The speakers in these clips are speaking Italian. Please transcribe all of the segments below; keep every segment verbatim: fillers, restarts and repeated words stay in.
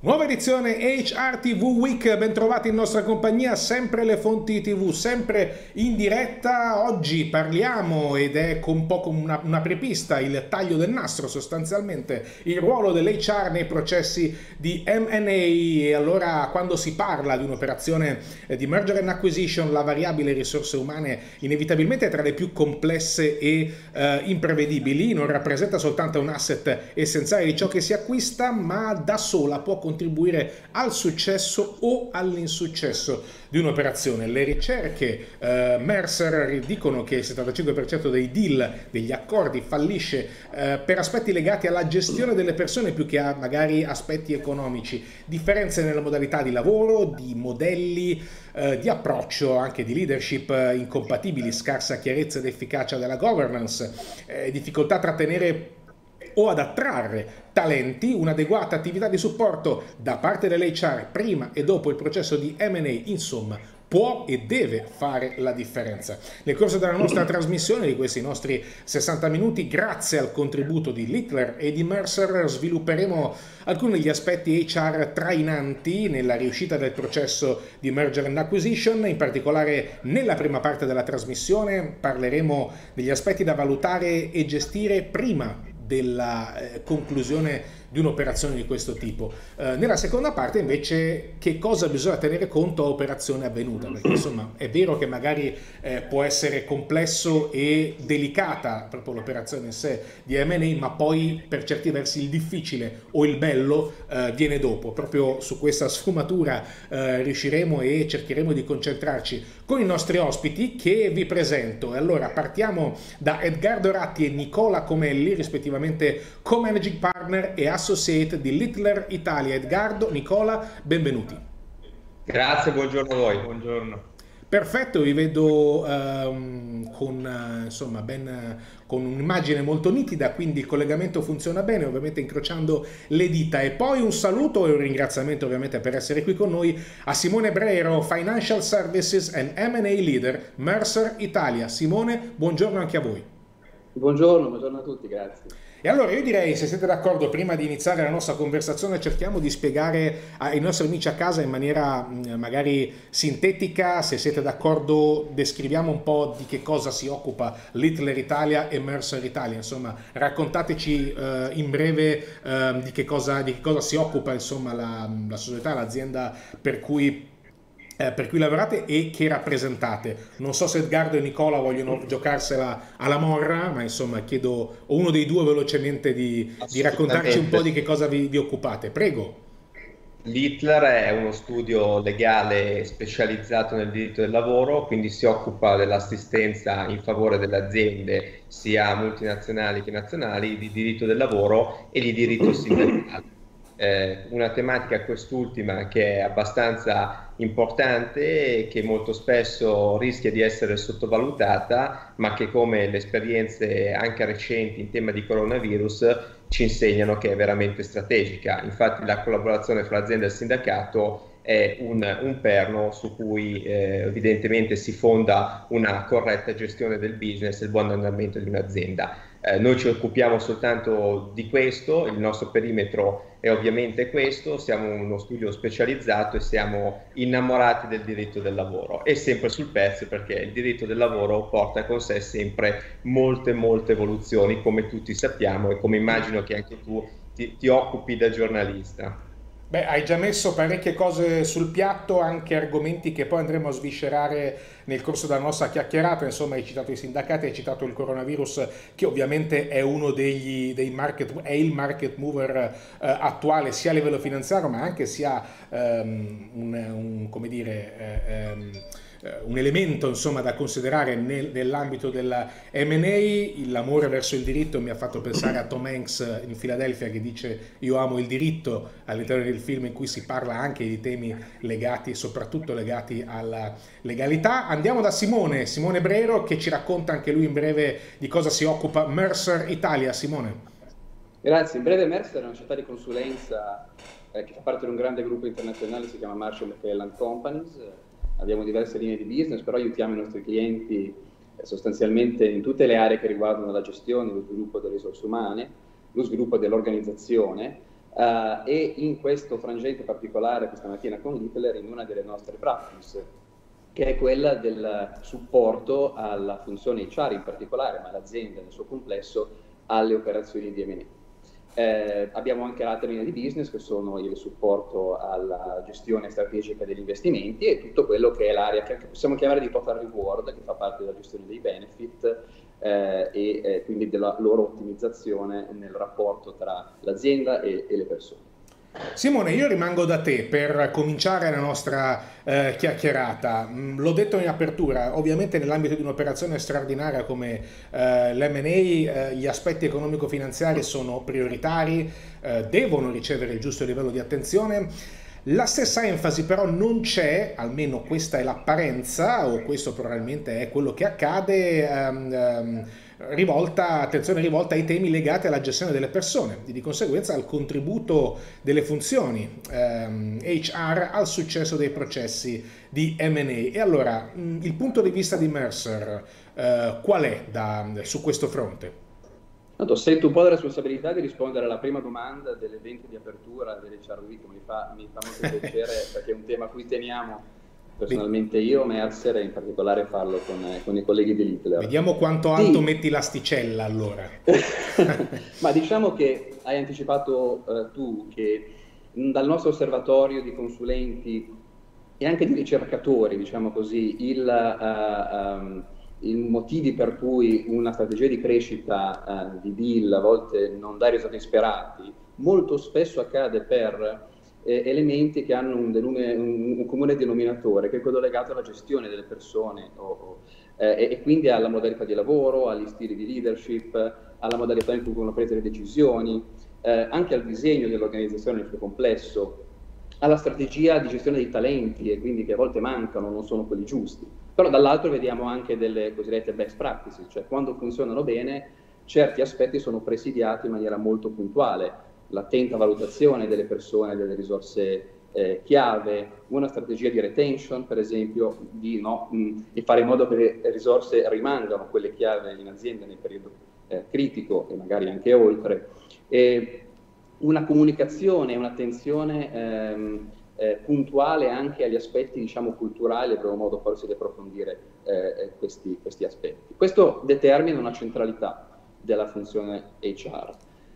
Nuova edizione H R T V Week, bentrovati in nostra compagnia, sempre le fonti tivù, sempre in diretta. Oggi parliamo, ed è un po' come una, una prepista, il taglio del nastro sostanzialmente, il ruolo dell'H R nei processi di M and A. E allora, quando si parla di un'operazione di merger and acquisition, la variabile risorse umane inevitabilmente è tra le più complesse e eh, imprevedibili. Non rappresenta soltanto un asset essenziale di ciò che si acquista, ma da sola può contribuire al successo o all'insuccesso di un'operazione. Le ricerche eh, Mercer dicono che il settantacinque per cento dei deal, degli accordi, fallisce eh, per aspetti legati alla gestione delle persone più che a magari aspetti economici, differenze nella modalità di lavoro, di modelli, eh, di approccio, anche di leadership eh, incompatibili, scarsa chiarezza ed efficacia della governance, eh, difficoltà a trattenere o ad attrarre talenti, un'adeguata attività di supporto da parte dell'H R prima e dopo il processo di M and A, insomma, può e deve fare la differenza. Nel corso della nostra trasmissione, di questi nostri sessanta minuti, grazie al contributo di Littler e di Mercer, svilupperemo alcuni degli aspetti H R trainanti nella riuscita del processo di merger and acquisition. In particolare, nella prima parte della trasmissione parleremo degli aspetti da valutare e gestire prima della eh, conclusione di un'operazione di questo tipo. Eh, nella seconda parte invece che cosa bisogna tenere conto a operazione avvenuta, perché insomma è vero che magari eh, può essere complesso e delicata proprio l'operazione in sé di M and A, ma poi per certi versi il difficile o il bello eh, viene dopo. Proprio su questa sfumatura eh, riusciremo e cercheremo di concentrarci con i nostri ospiti che vi presento. E allora partiamo da Edgardo Ratti e Nicola Comelli, rispettivamente co-managing partner e associate di Littler Italia. Edgardo, Nicola, benvenuti. Grazie, buongiorno a voi. Buongiorno. Perfetto, vi vedo um, con, uh, insomma, ben, uh, con un'immagine molto nitida, quindi il collegamento funziona bene, ovviamente incrociando le dita. E poi un saluto e un ringraziamento ovviamente per essere qui con noi a Simone Brero, Financial Services and M and A Leader, Mercer Italia. Simone, buongiorno anche a voi. Buongiorno, buongiorno a tutti, grazie. E allora io direi, se siete d'accordo, prima di iniziare la nostra conversazione cerchiamo di spiegare ai nostri amici a casa in maniera magari sintetica. Se siete d'accordo, descriviamo un po' di che cosa si occupa Littler Italia e Mercer Italia. Insomma, raccontateci eh, in breve eh, di, che cosa, di che cosa si occupa insomma la, la società, l'azienda per cui Eh, per cui lavorate e che rappresentate. Non so se Edgardo e Nicola vogliono giocarsela alla morra, ma insomma chiedo a uno dei due velocemente di, di raccontarci un po' di che cosa vi, vi occupate. Prego. Littler è uno studio legale specializzato nel diritto del lavoro, quindi si occupa dell'assistenza in favore delle aziende, sia multinazionali che nazionali, di diritto del lavoro e di diritto sindacale. Eh, una tematica quest'ultima che è abbastanza importante e che molto spesso rischia di essere sottovalutata, ma che, come le esperienze anche recenti in tema di coronavirus ci insegnano, che è veramente strategica. Infatti la collaborazione fra l'azienda e il sindacato è un, un perno su cui eh, evidentemente si fonda una corretta gestione del business e il buon andamento di un'azienda. Eh, noi ci occupiamo soltanto di questo, il nostro perimetro è ovviamente questo, siamo uno studio specializzato e siamo innamorati del diritto del lavoro, e sempre sul pezzo, perché il diritto del lavoro porta con sé sempre molte molte evoluzioni, come tutti sappiamo e come immagino che anche tu ti, ti occupi da giornalista. Beh, hai già messo parecchie cose sul piatto, anche argomenti che poi andremo a sviscerare nel corso della nostra chiacchierata. Insomma, hai citato i sindacati, hai citato il coronavirus, che ovviamente è uno degli, dei market, è il market mover eh, attuale, sia a livello finanziario, ma anche sia um, un, un, come dire, eh, um, un elemento insomma da considerare nel, nell'ambito della M and A. L'amore verso il diritto mi ha fatto pensare a Tom Hanks in Philadelphia, che dice io amo il diritto, all'interno del film in cui si parla anche di temi legati, soprattutto legati alla legalità. Andiamo da Simone, Simone Brero, che ci racconta anche lui in breve di cosa si occupa Mercer Italia. Simone. Grazie. In breve, Mercer è una società di consulenza eh, che fa parte di un grande gruppo internazionale, si chiama Marshall McLelland Companies. Abbiamo diverse linee di business, però aiutiamo i nostri clienti eh, sostanzialmente in tutte le aree che riguardano la gestione, lo sviluppo delle risorse umane, lo sviluppo dell'organizzazione, Uh, e in questo frangente particolare questa mattina con Littler, in una delle nostre practice, che è quella del supporto alla funzione H R in particolare, ma all'azienda nel suo complesso, alle operazioni di M and A. Eh, abbiamo anche altre linee di business che sono il supporto alla gestione strategica degli investimenti e tutto quello che è l'area che possiamo chiamare di total reward, che fa parte della gestione dei benefit eh, e eh, quindi della loro ottimizzazione nel rapporto tra l'azienda e, e le persone. Simone, io rimango da te per cominciare la nostra eh, chiacchierata. L'ho detto in apertura, ovviamente nell'ambito di un'operazione straordinaria come eh, l'M and A eh, gli aspetti economico-finanziari sono prioritari, eh, devono ricevere il giusto livello di attenzione. La stessa enfasi però non c'è, almeno questa è l'apparenza, o questo probabilmente è quello che accade, ehm, ehm, rivolta, attenzione rivolta ai temi legati alla gestione delle persone e di conseguenza al contributo delle funzioni ehm, H R al successo dei processi di M and A. E allora, mh, il punto di vista di Mercer eh, qual è da, su questo fronte? Tanto sento un po' la responsabilità di rispondere alla prima domanda dell'evento di apertura dell'H R Week, mi fa, mi fa molto piacere perché è un tema a cui teniamo personalmente io, Mercer, e in particolare farlo con, con i colleghi di Littler. Vediamo quanto alto sì. metti l'asticella allora. Ma diciamo che hai anticipato uh, tu che mh, dal nostro osservatorio di consulenti e anche di ricercatori, diciamo così, il... Uh, um, i motivi per cui una strategia di crescita uh, di deal a volte non dà i risultati sperati, molto spesso accade per eh, elementi che hanno un, un, un comune denominatore, che è quello legato alla gestione delle persone o, o, eh, e quindi alla modalità di lavoro, agli stili di leadership, alla modalità in cui vengono prese le decisioni, eh, anche al disegno dell'organizzazione nel suo complesso, alla strategia di gestione dei talenti, e quindi che a volte mancano, non sono quelli giusti. Però dall'altro vediamo anche delle cosiddette best practices, cioè quando funzionano bene certi aspetti sono presidiati in maniera molto puntuale, l'attenta valutazione delle persone, delle risorse eh, chiave, una strategia di retention per esempio, di, no, mh, di fare in modo che le risorse rimangano quelle chiave in azienda nel periodo eh, critico e magari anche oltre, e una comunicazione, un'attenzione ehm, Eh, puntuale anche agli aspetti, diciamo, culturali. Avremo modo forse di approfondire eh, questi, questi aspetti. Questo determina una centralità della funzione H R.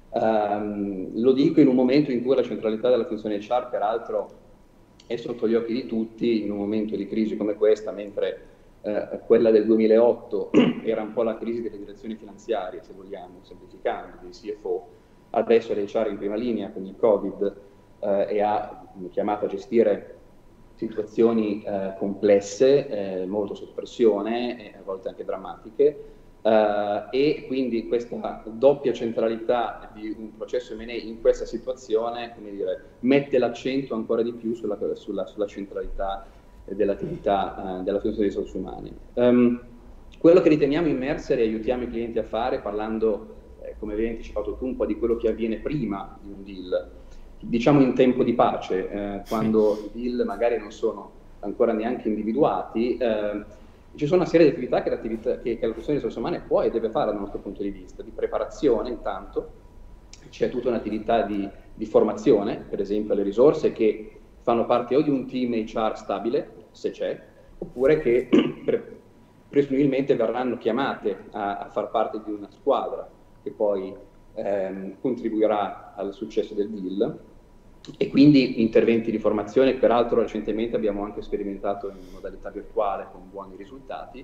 Um, lo dico in un momento in cui la centralità della funzione H R peraltro è sotto gli occhi di tutti, in un momento di crisi come questa, mentre eh, quella del duemilaotto era un po' la crisi delle direzioni finanziarie, se vogliamo, semplificando, dei C F O. Adesso l'H R in prima linea con il Covid eh, e ha chiamato a gestire situazioni eh, complesse, eh, molto sotto pressione e a volte anche drammatiche, eh, e quindi questa doppia centralità di un processo M and A in questa situazione, come dire, mette l'accento ancora di più sulla, sulla, sulla centralità dell'attività eh, della funzione dei risorse umane. Um, quello che riteniamo in Mercer e aiutiamo i clienti a fare, parlando, eh, come avevi anticipato tu, un po' di quello che avviene prima di un deal, diciamo in tempo di pace, eh, quando i deal magari non sono ancora neanche individuati, eh, ci sono una serie di attività che, l'attività, che, che la funzione di risorse umane può e deve fare dal nostro punto di vista, di preparazione intanto, c'è tutta un'attività di, di formazione, per esempio alle risorse che fanno parte o di un team H R stabile, se c'è, oppure che pre- presumibilmente verranno chiamate a, a far parte di una squadra che poi ehm, contribuirà al successo del deal. E quindi interventi di formazione, peraltro recentemente abbiamo anche sperimentato in modalità virtuale con buoni risultati,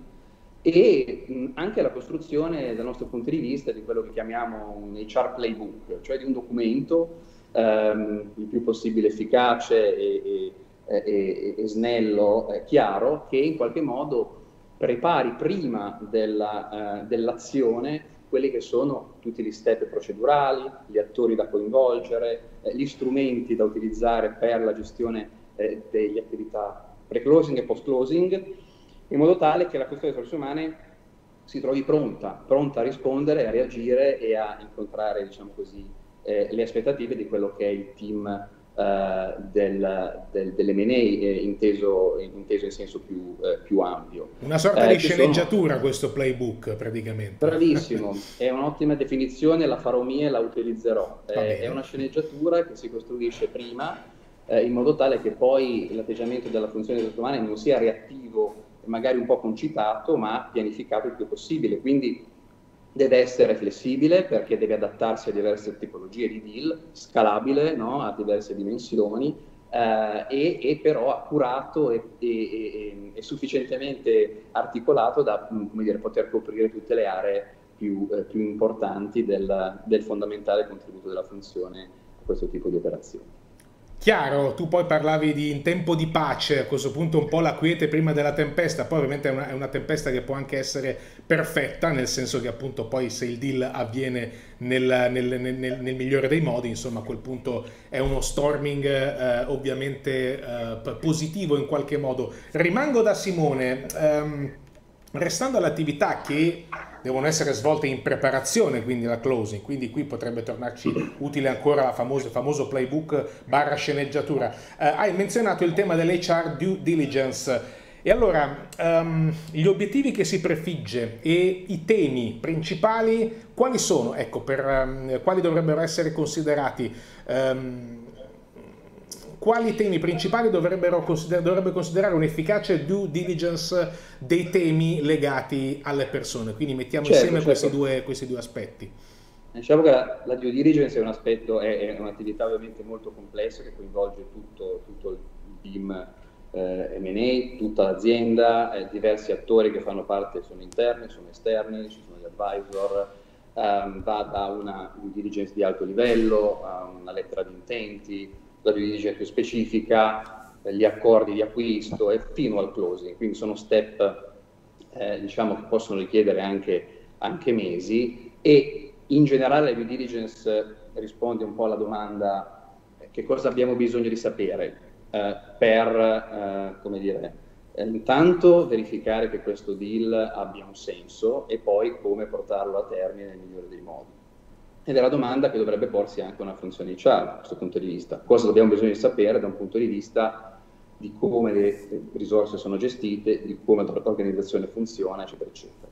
e mh, anche la costruzione dal nostro punto di vista di quello che chiamiamo un H R playbook, cioè di un documento ehm, il più possibile efficace e, e, e, e snello, eh, chiaro, che in qualche modo prepari prima della, eh, dell'azione quelli che sono tutti gli step procedurali, gli attori da coinvolgere, eh, gli strumenti da utilizzare per la gestione eh, delle attività pre-closing e post-closing, in modo tale che la questione delle risorse umane si trovi pronta, pronta a rispondere, a reagire e a incontrare, diciamo così, eh, le aspettative di quello che è il team uh, del, del, dell'M and A eh, inteso, inteso in senso più, eh, più ampio. Una sorta eh, di sceneggiatura sono... questo playbook praticamente. Bravissimo, è un'ottima definizione, la farò mia e la utilizzerò. Eh, è una sceneggiatura che si costruisce prima eh, in modo tale che poi l'atteggiamento della funzione di risorse umane non sia reattivo, magari un po' concitato, ma pianificato il più possibile. Quindi deve essere flessibile perché deve adattarsi a diverse tipologie di deal, scalabile, no? A diverse dimensioni, eh, e, e però accurato e, e, e, e sufficientemente articolato da, come dire, poter coprire tutte le aree più, eh, più importanti del, del fondamentale contributo della funzione a questo tipo di operazioni. Chiaro, tu poi parlavi di in tempo di pace, a questo punto un po' la quiete prima della tempesta, poi ovviamente è una, è una tempesta che può anche essere perfetta, nel senso che appunto poi se il deal avviene nel, nel, nel, nel migliore dei modi, insomma a quel punto è uno storming eh, ovviamente eh, positivo in qualche modo. Rimango da Simone, ehm, restando all'attività che devono essere svolte in preparazione, quindi la closing, quindi qui potrebbe tornarci utile ancora la famosa, famoso playbook barra sceneggiatura. Eh, hai menzionato il tema dell'H R due diligence, e allora um, gli obiettivi che si prefigge e i temi principali quali sono? Ecco, per um, quali dovrebbero essere considerati? Um, Quali temi principali dovrebbero consider- dovrebbe considerare un'efficace due diligence dei temi legati alle persone? Quindi mettiamo certo, insieme certo. Questi, due, questi due aspetti. Diciamo che la, la due diligence è un aspetto, è, è un'attività ovviamente molto complessa che coinvolge tutto, tutto il team eh, M and A, tutta l'azienda, eh, diversi attori che fanno parte, sono interni, sono esterni, ci sono gli advisor, ehm, va da una due diligence di alto livello a una lettera di intenti, la due diligence più specifica, gli accordi di acquisto e fino al closing. Quindi sono step eh, diciamo che possono richiedere anche, anche mesi, e in generale la due diligence risponde un po' alla domanda eh, che cosa abbiamo bisogno di sapere eh, per eh, come dire, eh, intanto verificare che questo deal abbia un senso e poi come portarlo a termine nel migliore dei modi. Ed è la domanda che dovrebbe porsi anche una funzione H R da questo punto di vista. Cosa abbiamo bisogno di sapere da un punto di vista di come le risorse sono gestite, di come l'organizzazione funziona, eccetera, eccetera.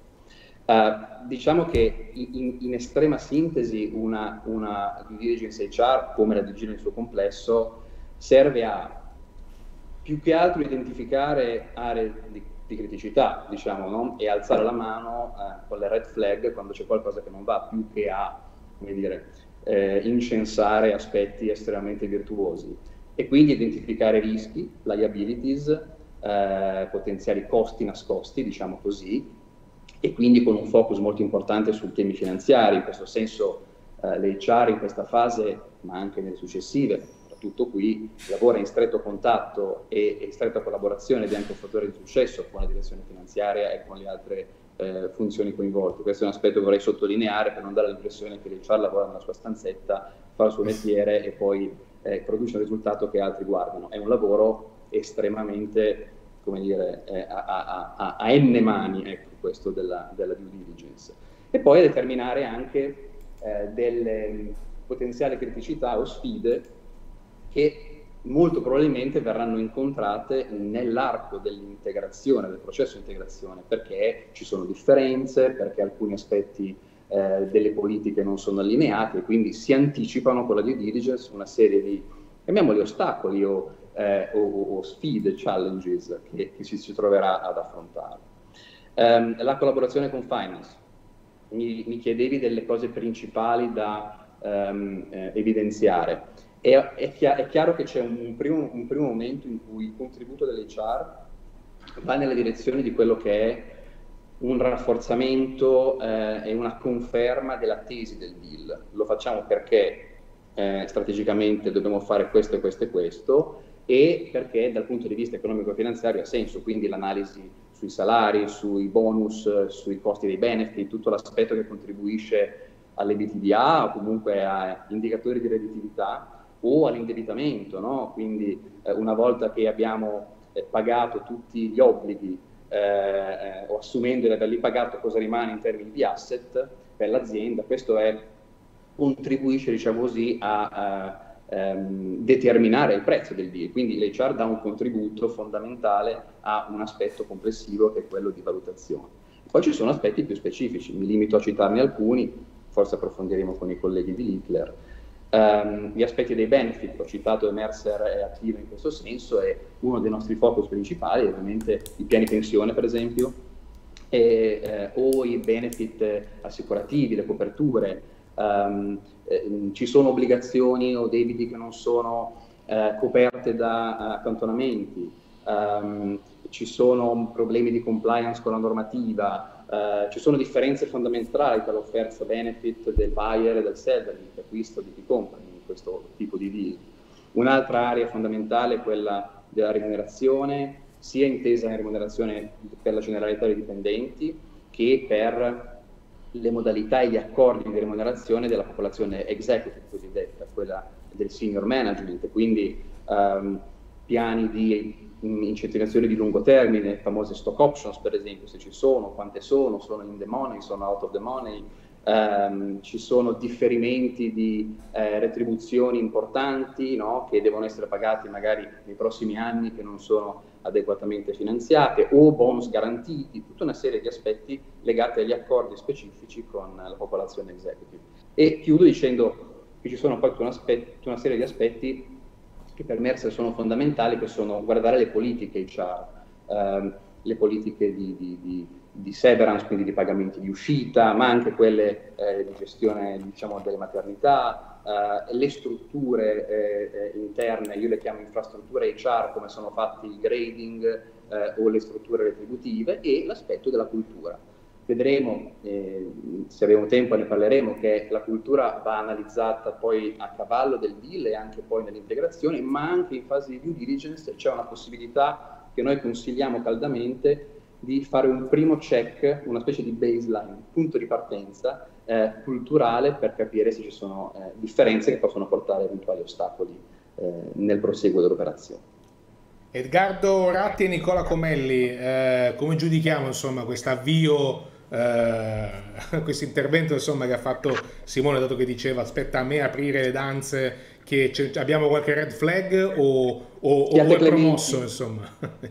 Uh, diciamo che in, in estrema sintesi una, una due diligence H R, come la D G nel suo complesso, serve a più che altro identificare aree di, di criticità, diciamo, no? E alzare la mano uh, con le red flag quando c'è qualcosa che non va, più che a come dire, eh, incensare aspetti estremamente virtuosi, e quindi identificare rischi, liabilities, eh, potenziali costi nascosti, diciamo così, e quindi con un focus molto importante sui temi finanziari. In questo senso eh, l'H R in questa fase, ma anche nelle successive, soprattutto qui, lavora in stretto contatto e in stretta collaborazione, ed è anche un fattore di successo con la direzione finanziaria e con le altre Eh, funzioni coinvolte. Questo è un aspetto che vorrei sottolineare per non dare l'impressione che l'H R lavora nella sua stanzetta, fa il suo mestiere e poi eh, produce un risultato che altri guardano. È un lavoro estremamente, come dire, eh, a, a, a, a n mani, ecco, questo della, della due diligence. E poi a determinare anche eh, delle potenziali criticità o sfide che molto probabilmente verranno incontrate nell'arco dell'integrazione, del processo di integrazione, perché ci sono differenze, perché alcuni aspetti eh, delle politiche non sono allineati, e quindi si anticipano con la due diligence una serie di, chiamiamoli ostacoli o, eh, o, o sfide, challenges che, che si, si troverà ad affrontare. Um, la collaborazione con finance. Mi, mi chiedevi delle cose principali da um, eh, evidenziare. È, è, chiaro, è chiaro che c'è un primo, un primo momento in cui il contributo dell'H R va nella direzione di quello che è un rafforzamento eh, e una conferma della tesi del deal. Lo facciamo perché eh, strategicamente dobbiamo fare questo e questo e questo, e perché dal punto di vista economico-finanziario ha senso, quindi l'analisi sui salari, sui bonus, sui costi dei benefit, tutto l'aspetto che contribuisce all'E B T D A o comunque a indicatori di redditività, o all'indebitamento, no? Quindi eh, una volta che abbiamo eh, pagato tutti gli obblighi eh, eh, o assumendo di averli pagato, cosa rimane in termini di asset per l'azienda. Questo è, contribuisce, diciamo così, a, a ehm, determinare il prezzo del deal. Quindi l'H R dà un contributo fondamentale a un aspetto complessivo che è quello di valutazione. Poi ci sono aspetti più specifici, mi limito a citarne alcuni, forse approfondiremo con i colleghi di Littler. Um, gli aspetti dei benefit, ho citato e Mercer è attivo in questo senso, è uno dei nostri focus principali, ovviamente i piani pensione per esempio, e, eh, o i benefit assicurativi, le coperture. Um, eh, ci sono obbligazioni o debiti che non sono eh, coperte da uh, accantonamenti, um, ci sono problemi di compliance con la normativa, uh, ci sono differenze fondamentali tra l'offerta benefit del buyer e del seller, di chi acquisto di chi compra in questo tipo di deal. Un'altra area fondamentale è quella della remunerazione, sia intesa in remunerazione per la generalità dei dipendenti che per le modalità e gli accordi di remunerazione della popolazione executive cosiddetta, quella del senior management, quindi um, piani di incentivazione di lungo termine, famose stock options per esempio, se ci sono, quante sono, sono in the money, sono out of the money, um, ci sono differimenti di eh, retribuzioni importanti, no? Che devono essere pagati magari nei prossimi anni che non sono adeguatamente finanziate, o bonus garantiti, tutta una serie di aspetti legati agli accordi specifici con la popolazione executive. E chiudo dicendo che ci sono poi tutta una, tutta una serie di aspetti che per Mercer sono fondamentali, che sono guardare le politiche H R, ehm, le politiche di, di, di, di severance, quindi di pagamenti di uscita, ma anche quelle eh, di gestione, diciamo, delle maternità, eh, le strutture eh, interne, io le chiamo infrastrutture H R, come sono fatti il grading eh, o le strutture retributive, e l'aspetto della cultura. Vedremo, eh, se abbiamo tempo ne parleremo, che la cultura va analizzata poi a cavallo del deal e anche poi nell'integrazione, ma anche in fase di due diligence c'è una possibilità che noi consigliamo caldamente di fare un primo check, una specie di baseline, punto di partenza eh, culturale, per capire se ci sono eh, differenze che possono portare a eventuali ostacoli eh, nel proseguo dell'operazione. Edgardo Ratti e Nicola Comelli, eh, come giudichiamo insomma questo avvio, eh, questo intervento insomma che ha fatto Simone, dato che diceva aspetta a me aprire le danze, che abbiamo qualche red flag o, o, o vuoi promosso insomma?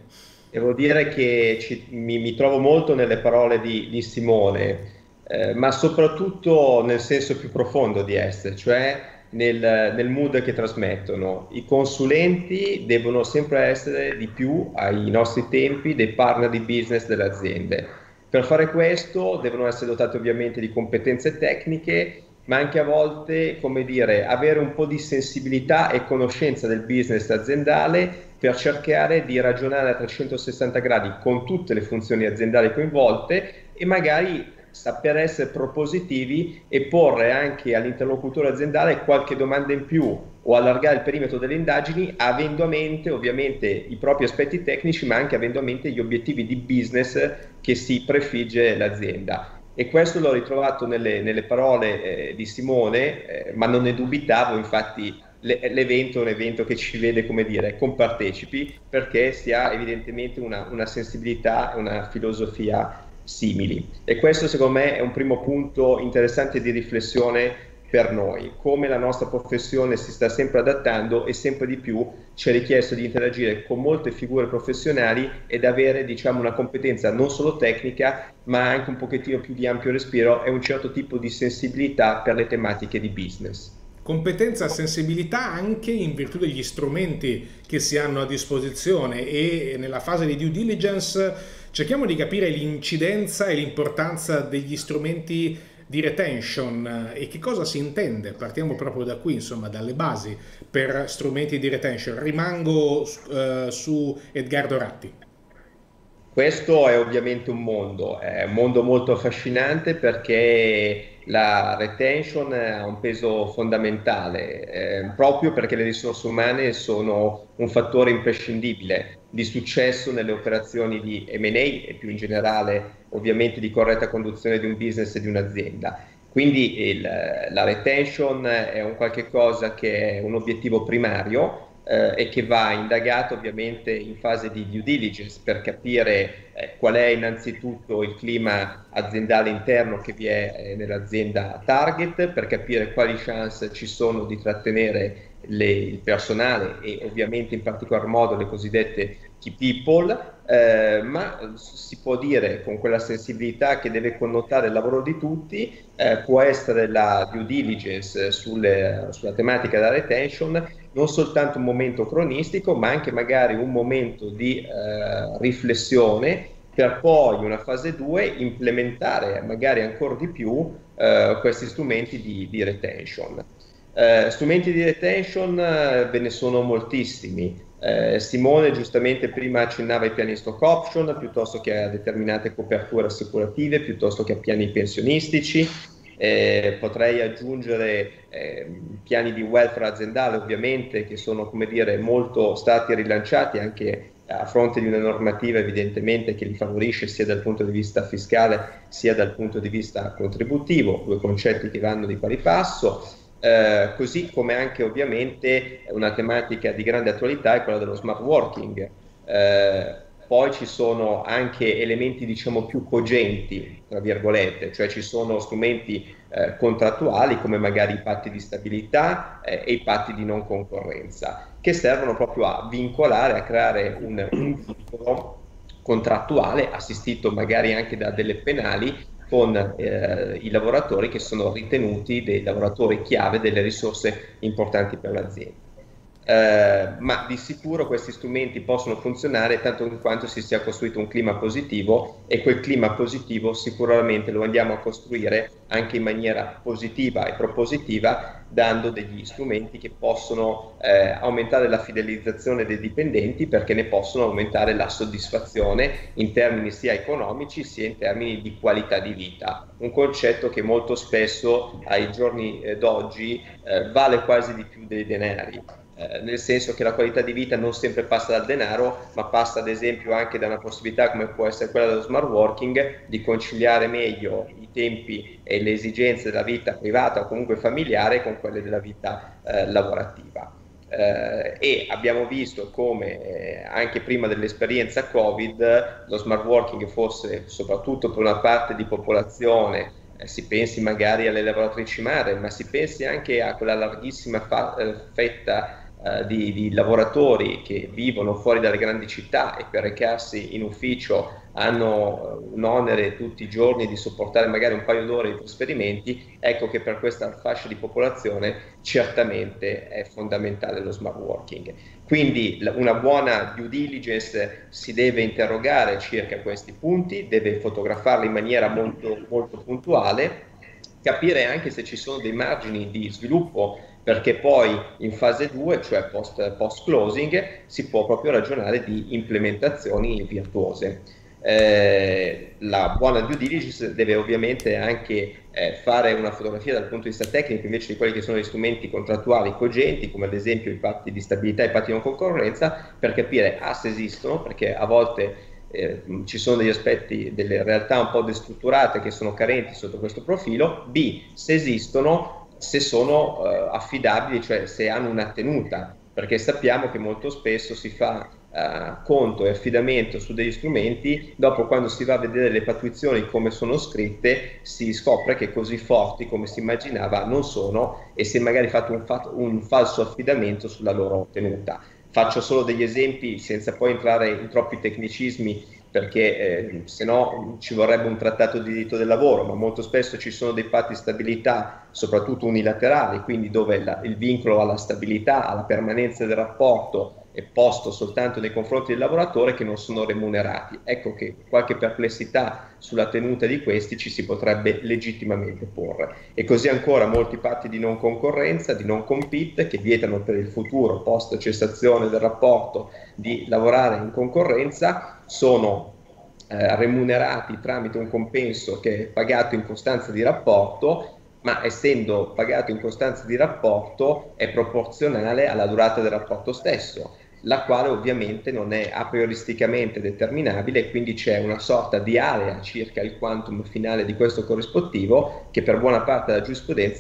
Devo dire che ci, mi, mi trovo molto nelle parole di, di Simone, eh, ma soprattutto nel senso più profondo di esse, cioè nel, nel mood che trasmettono. I consulenti devono sempre essere di più ai nostri tempi dei partner di business delle aziende. Per fare questo devono essere dotati ovviamente di competenze tecniche, ma anche a volte, come dire, avere un po' di sensibilità e conoscenza del business aziendale per cercare di ragionare a trecentosessanta gradi con tutte le funzioni aziendali coinvolte e magari saper essere propositivi e porre anche all'interlocutore aziendale qualche domanda in più o allargare il perimetro delle indagini, avendo a mente ovviamente i propri aspetti tecnici, ma anche avendo a mente gli obiettivi di business che si prefigge l'azienda. E questo l'ho ritrovato nelle, nelle parole eh, di Simone, eh, ma non ne dubitavo. Infatti l'evento è un evento che ci vede, come dire, compartecipi, perché si ha evidentemente una, una sensibilità e una filosofia simili, e questo secondo me è un primo punto interessante di riflessione per noi, come la nostra professione si sta sempre adattando e sempre di più ci è richiesto di interagire con molte figure professionali ed avere, diciamo, una competenza non solo tecnica ma anche un pochettino più di ampio respiro e un certo tipo di sensibilità per le tematiche di business. Competenza e sensibilità anche in virtù degli strumenti che si hanno a disposizione, e nella fase di due diligence cerchiamo di capire l'incidenza e l'importanza degli strumenti di retention e che cosa si intende. Partiamo proprio da qui, insomma, dalle basi per strumenti di retention. Rimango uh, su Edgardo Ratti. Questo è ovviamente un mondo, è un mondo molto affascinante perché la retention ha un peso fondamentale, eh, proprio perché le risorse umane sono un fattore imprescindibile di successo nelle operazioni di M and A e più in generale ovviamente di corretta conduzione di un business e di un'azienda. Quindi il, la retention è un qualche cosa che è un obiettivo primario, eh, e che va indagato ovviamente in fase di due diligence per capire eh, qual è innanzitutto il clima aziendale interno che vi è eh, nell'azienda target, per capire quali chance ci sono di trattenere le, il personale e ovviamente in particolar modo le cosiddette key people, eh, ma si può dire con quella sensibilità che deve connotare il lavoro di tutti, eh, può essere la due diligence sulle, sulla tematica della retention non soltanto un momento cronistico, ma anche magari un momento di eh, riflessione per poi una fase due implementare magari ancora di più eh, questi strumenti di, di retention. Eh, strumenti di retention eh, ve ne sono moltissimi. Eh, Simone giustamente prima accennava ai piani stock option piuttosto che a determinate coperture assicurative, piuttosto che a piani pensionistici. Eh, potrei aggiungere eh, piani di welfare aziendale ovviamente che sono, come dire, molto stati rilanciati anche a fronte di una normativa evidentemente che li favorisce sia dal punto di vista fiscale sia dal punto di vista contributivo, due concetti che vanno di pari passo. Eh, così come anche ovviamente una tematica di grande attualità è quella dello smart working. Eh, poi ci sono anche elementi diciamo più cogenti, tra virgolette, cioè ci sono strumenti eh, contrattuali come magari i patti di stabilità eh, e i patti di non concorrenza, che servono proprio a vincolare, a creare un, un vincolo contrattuale assistito magari anche da delle penali con eh, i lavoratori che sono ritenuti dei lavoratori chiave, delle risorse importanti per l'azienda. Eh, ma di sicuro questi strumenti possono funzionare tanto in quanto si sia costruito un clima positivo, e quel clima positivo sicuramente lo andiamo a costruire anche in maniera positiva e propositiva, dando degli strumenti che possono eh, aumentare la fidelizzazione dei dipendenti, perché ne possono aumentare la soddisfazione in termini sia economici sia in termini di qualità di vita, un concetto che molto spesso ai giorni eh, d'oggi eh, vale quasi di più dei denari. Eh, nel senso che la qualità di vita non sempre passa dal denaro, ma passa ad esempio anche da una possibilità come può essere quella dello smart working, di conciliare meglio i tempi e le esigenze della vita privata o comunque familiare con quelle della vita eh, lavorativa. Eh, e abbiamo visto come eh, anche prima dell'esperienza Covid lo smart working fosse soprattutto per una parte di popolazione, eh, si pensi magari alle lavoratrici madri, ma si pensi anche a quella larghissima fa- eh, fetta Uh, di, di lavoratori che vivono fuori dalle grandi città e per recarsi in ufficio hanno uh, un onere tutti i giorni di sopportare magari un paio d'ore di trasferimenti. Ecco che per questa fascia di popolazione certamente è fondamentale lo smart working. Quindi la, una buona due diligence si deve interrogare circa questi punti, deve fotografarli in maniera molto, molto puntuale, capire anche se ci sono dei margini di sviluppo, perché poi in fase due, cioè post, post closing, si può proprio ragionare di implementazioni virtuose. Eh, la buona due diligence deve ovviamente anche eh, fare una fotografia dal punto di vista tecnico invece di quelli che sono gli strumenti contrattuali cogenti, come ad esempio i patti di stabilità e i patti di non concorrenza, per capire A se esistono, perché a volte Eh, ci sono degli aspetti, delle realtà un po' destrutturate che sono carenti sotto questo profilo, B se esistono, se sono eh, affidabili, cioè se hanno una tenuta, perché sappiamo che molto spesso si fa eh, conto e affidamento su degli strumenti, dopo quando si va a vedere le pattuizioni come sono scritte si scopre che così forti come si immaginava non sono, e si è magari fatto un, fa- un falso affidamento sulla loro tenuta. Faccio solo degli esempi senza poi entrare in troppi tecnicismi, perché eh, se no ci vorrebbe un trattato di diritto del lavoro, ma molto spesso ci sono dei patti di stabilità, soprattutto unilaterali, quindi dove la, il vincolo alla stabilità, alla permanenza del rapporto è posto soltanto nei confronti del lavoratore, che non sono remunerati. Ecco che qualche perplessità sulla tenuta di questi ci si potrebbe legittimamente porre. E così ancora molti patti di non concorrenza, di non compete, che vietano per il futuro, post cessazione del rapporto, di lavorare in concorrenza, sono eh, remunerati tramite un compenso che è pagato in costanza di rapporto, ma essendo pagato in costanza di rapporto è proporzionale alla durata del rapporto stesso, la quale ovviamente non è a prioristicamente determinabile, e quindi c'è una sorta di area circa il quantum finale di questo corrispettivo che per buona parte della giurisprudenza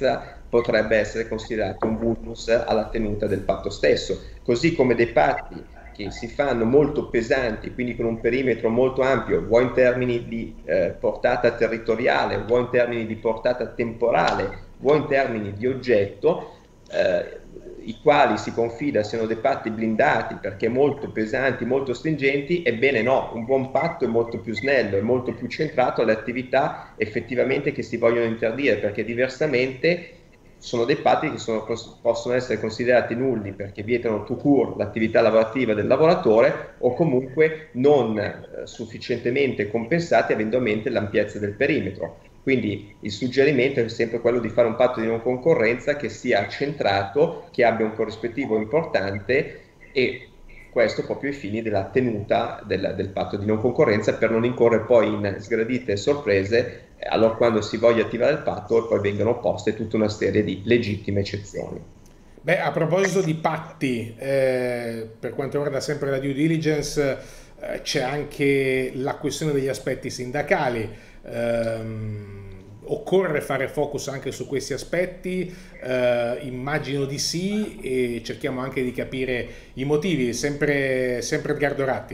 potrebbe essere considerato un vulnus alla tenuta del patto stesso, così come dei patti che si fanno molto pesanti, quindi con un perimetro molto ampio, vuoi in termini di eh, portata territoriale, vuoi in termini di portata temporale, vuoi in termini di oggetto, eh, i quali si confida siano dei patti blindati perché molto pesanti, molto stringenti. Ebbene no, un buon patto è molto più snello, è molto più centrato alle attività effettivamente che si vogliono interdire, perché diversamente sono dei patti che sono, possono essere considerati nulli perché vietano tout court l'attività lavorativa del lavoratore, o comunque non eh, sufficientemente compensati avendo a mente l'ampiezza del perimetro. Quindi il suggerimento è sempre quello di fare un patto di non concorrenza che sia centrato, che abbia un corrispettivo importante, e questo proprio ai fini della tenuta del, del patto di non concorrenza, per non incorrere poi in sgradite sorprese allora quando si voglia attivare il patto e poi vengono poste tutta una serie di legittime eccezioni. Beh, a proposito di patti, eh, per quanto riguarda sempre la due diligence, eh, c'è anche la questione degli aspetti sindacali. Ehm, occorre fare focus anche su questi aspetti? Eh, immagino di sì, e cerchiamo anche di capire i motivi. Sempre, sempre Edgardo Ratti.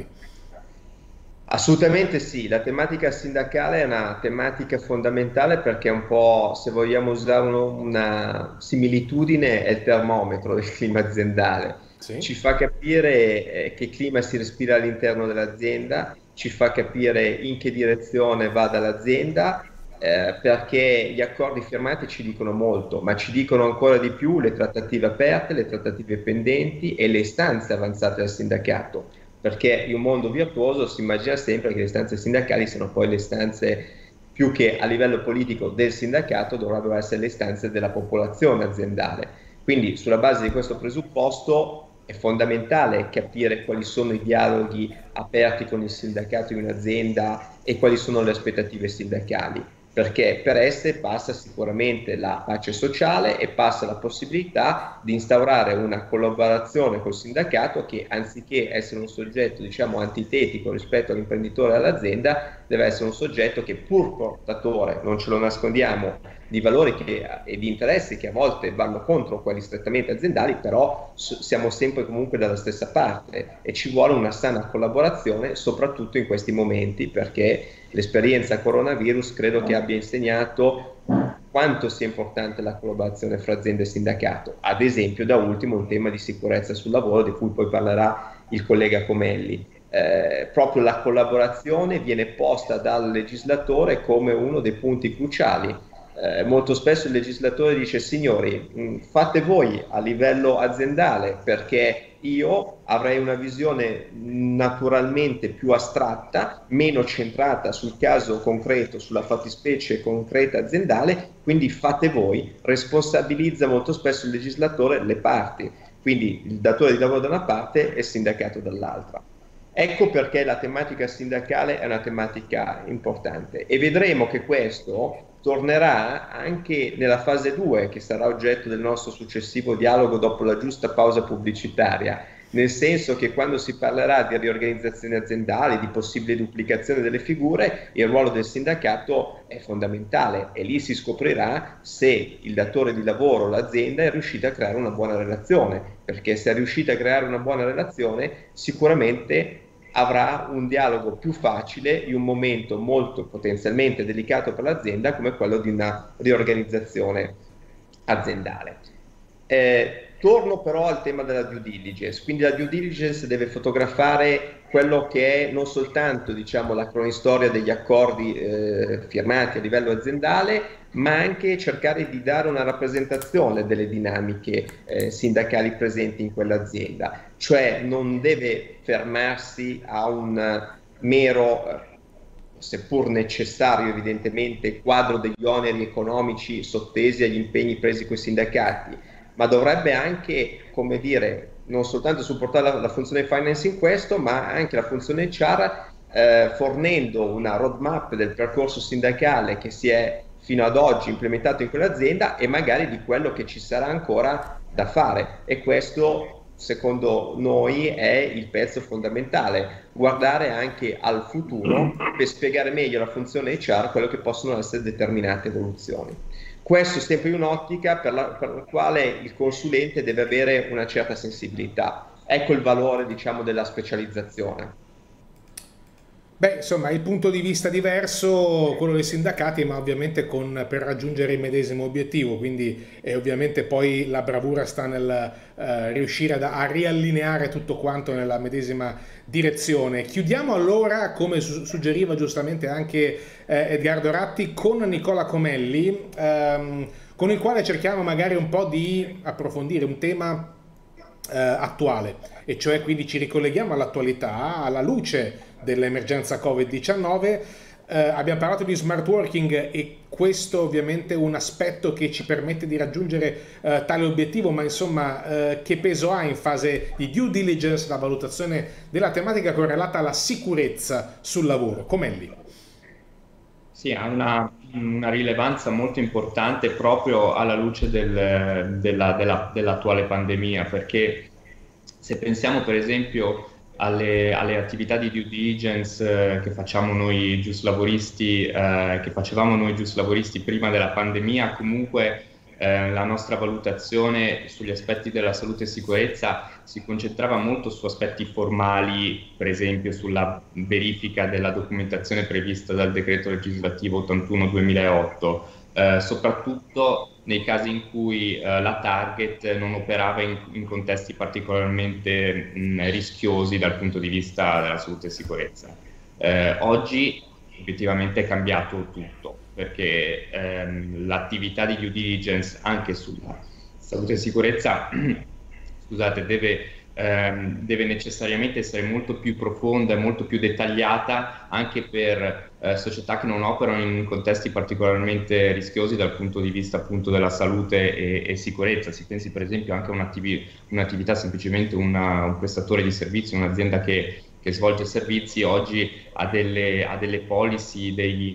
Assolutamente sì, la tematica sindacale è una tematica fondamentale perché è un po', se vogliamo usare uno, una similitudine, è il termometro del clima aziendale. Sì. Ci fa capire eh, che clima si respira all'interno dell'azienda, ci fa capire in che direzione vada l'azienda, eh, perché gli accordi firmati ci dicono molto, ma ci dicono ancora di più le trattative aperte, le trattative pendenti e le istanze avanzate dal sindacato. Perché in un mondo virtuoso si immagina sempre che le istanze sindacali siano poi le istanze, più che a livello politico del sindacato, dovrebbero essere le istanze della popolazione aziendale. Quindi sulla base di questo presupposto è fondamentale capire quali sono i dialoghi aperti con il sindacato in un'azienda e quali sono le aspettative sindacali, perché per esse passa sicuramente la pace sociale e passa la possibilità di instaurare una collaborazione col sindacato che, anziché essere un soggetto, diciamo, antitetico rispetto all'imprenditore e all'azienda, deve essere un soggetto che, pur portatore, non ce lo nascondiamo, di valori che, e di interessi che a volte vanno contro quelli strettamente aziendali, però siamo sempre comunque dalla stessa parte e ci vuole una sana collaborazione, soprattutto in questi momenti, perché l'esperienza coronavirus credo che abbia insegnato quanto sia importante la collaborazione fra azienda e sindacato. Ad esempio, da ultimo, un tema di sicurezza sul lavoro, di cui poi parlerà il collega Comelli. Eh, proprio la collaborazione viene posta dal legislatore come uno dei punti cruciali. Eh, molto spesso il legislatore dice: signori, mh, fate voi a livello aziendale, perché io avrei una visione naturalmente più astratta, meno centrata sul caso concreto, sulla fattispecie concreta aziendale, quindi fate voi. Responsabilizza molto spesso il legislatore le parti, quindi il datore di lavoro da una parte e il sindacato dall'altra. Ecco perché la tematica sindacale è una tematica importante, e vedremo che questo tornerà anche nella fase due, che sarà oggetto del nostro successivo dialogo dopo la giusta pausa pubblicitaria, nel senso che quando si parlerà di riorganizzazioni aziendali, di possibile duplicazione delle figure, il ruolo del sindacato è fondamentale, e lì si scoprirà se il datore di lavoro, l'azienda, è riuscita a creare una buona relazione, perché se è riuscita a creare una buona relazione sicuramente avrà un dialogo più facile in un momento molto potenzialmente delicato per l'azienda come quello di una riorganizzazione aziendale. Eh, torno però al tema della due diligence, quindi la due diligence deve fotografare quello che è non soltanto, diciamo, la cronistoria degli accordi eh, firmati a livello aziendale, ma anche cercare di dare una rappresentazione delle dinamiche eh, sindacali presenti in quell'azienda, cioè non deve fermarsi a un mero, seppur necessario evidentemente, quadro degli oneri economici sottesi agli impegni presi con i sindacati, ma dovrebbe anche, come dire, non soltanto supportare la, la funzione finance in questo, ma anche la funzione H R, eh, fornendo una roadmap del percorso sindacale che si è fino ad oggi implementato in quell'azienda e magari di quello che ci sarà ancora da fare. E questo secondo noi è il pezzo fondamentale, guardare anche al futuro per spiegare meglio la funzione H R, quello che possono essere determinate evoluzioni. Questo è sempre un'ottica per la, per la quale il consulente deve avere una certa sensibilità. Ecco il valore, diciamo, della specializzazione. Beh, insomma, il punto di vista diverso, quello dei sindacati, ma ovviamente con, per raggiungere il medesimo obiettivo, quindi eh, ovviamente poi la bravura sta nel eh, riuscire a, a riallineare tutto quanto nella medesima direzione. Chiudiamo allora, come su suggeriva giustamente anche eh, Edgardo Ratti, con Nicola Comelli, ehm, con il quale cerchiamo magari un po' di approfondire un tema eh, attuale, e cioè quindi ci ricolleghiamo all'attualità, alla luce dell'emergenza Covid diciannove. Eh, abbiamo parlato di smart working e questo ovviamente è un aspetto che ci permette di raggiungere eh, tale obiettivo, ma insomma eh, che peso ha in fase di due diligence la valutazione della tematica correlata alla sicurezza sul lavoro? Comelli. Sì, ha una, una rilevanza molto importante proprio alla luce del, della, della, dell'attuale pandemia, perché se pensiamo per esempio Alle, alle attività di due diligence eh, che facciamo noi giuslavoristi, eh, che facevamo noi giuslavoristi prima della pandemia, comunque eh, la nostra valutazione sugli aspetti della salute e sicurezza si concentrava molto su aspetti formali, per esempio sulla verifica della documentazione prevista dal decreto legislativo ottantuno duemilaotto, eh, soprattutto nei casi in cui eh, la target non operava in, in contesti particolarmente mh, rischiosi dal punto di vista della salute e sicurezza. Eh, oggi effettivamente è cambiato tutto, perché ehm, l'attività di due diligence anche sulla salute e sicurezza scusate, deve, ehm, deve necessariamente essere molto più profonda e molto più dettagliata anche per Eh, società che non operano in contesti particolarmente rischiosi dal punto di vista appunto della salute e, e sicurezza. Si pensi per esempio anche a un'attività, semplicemente una, un prestatore di servizi, un'azienda che, che svolge servizi, oggi ha delle, ha delle policy, dei,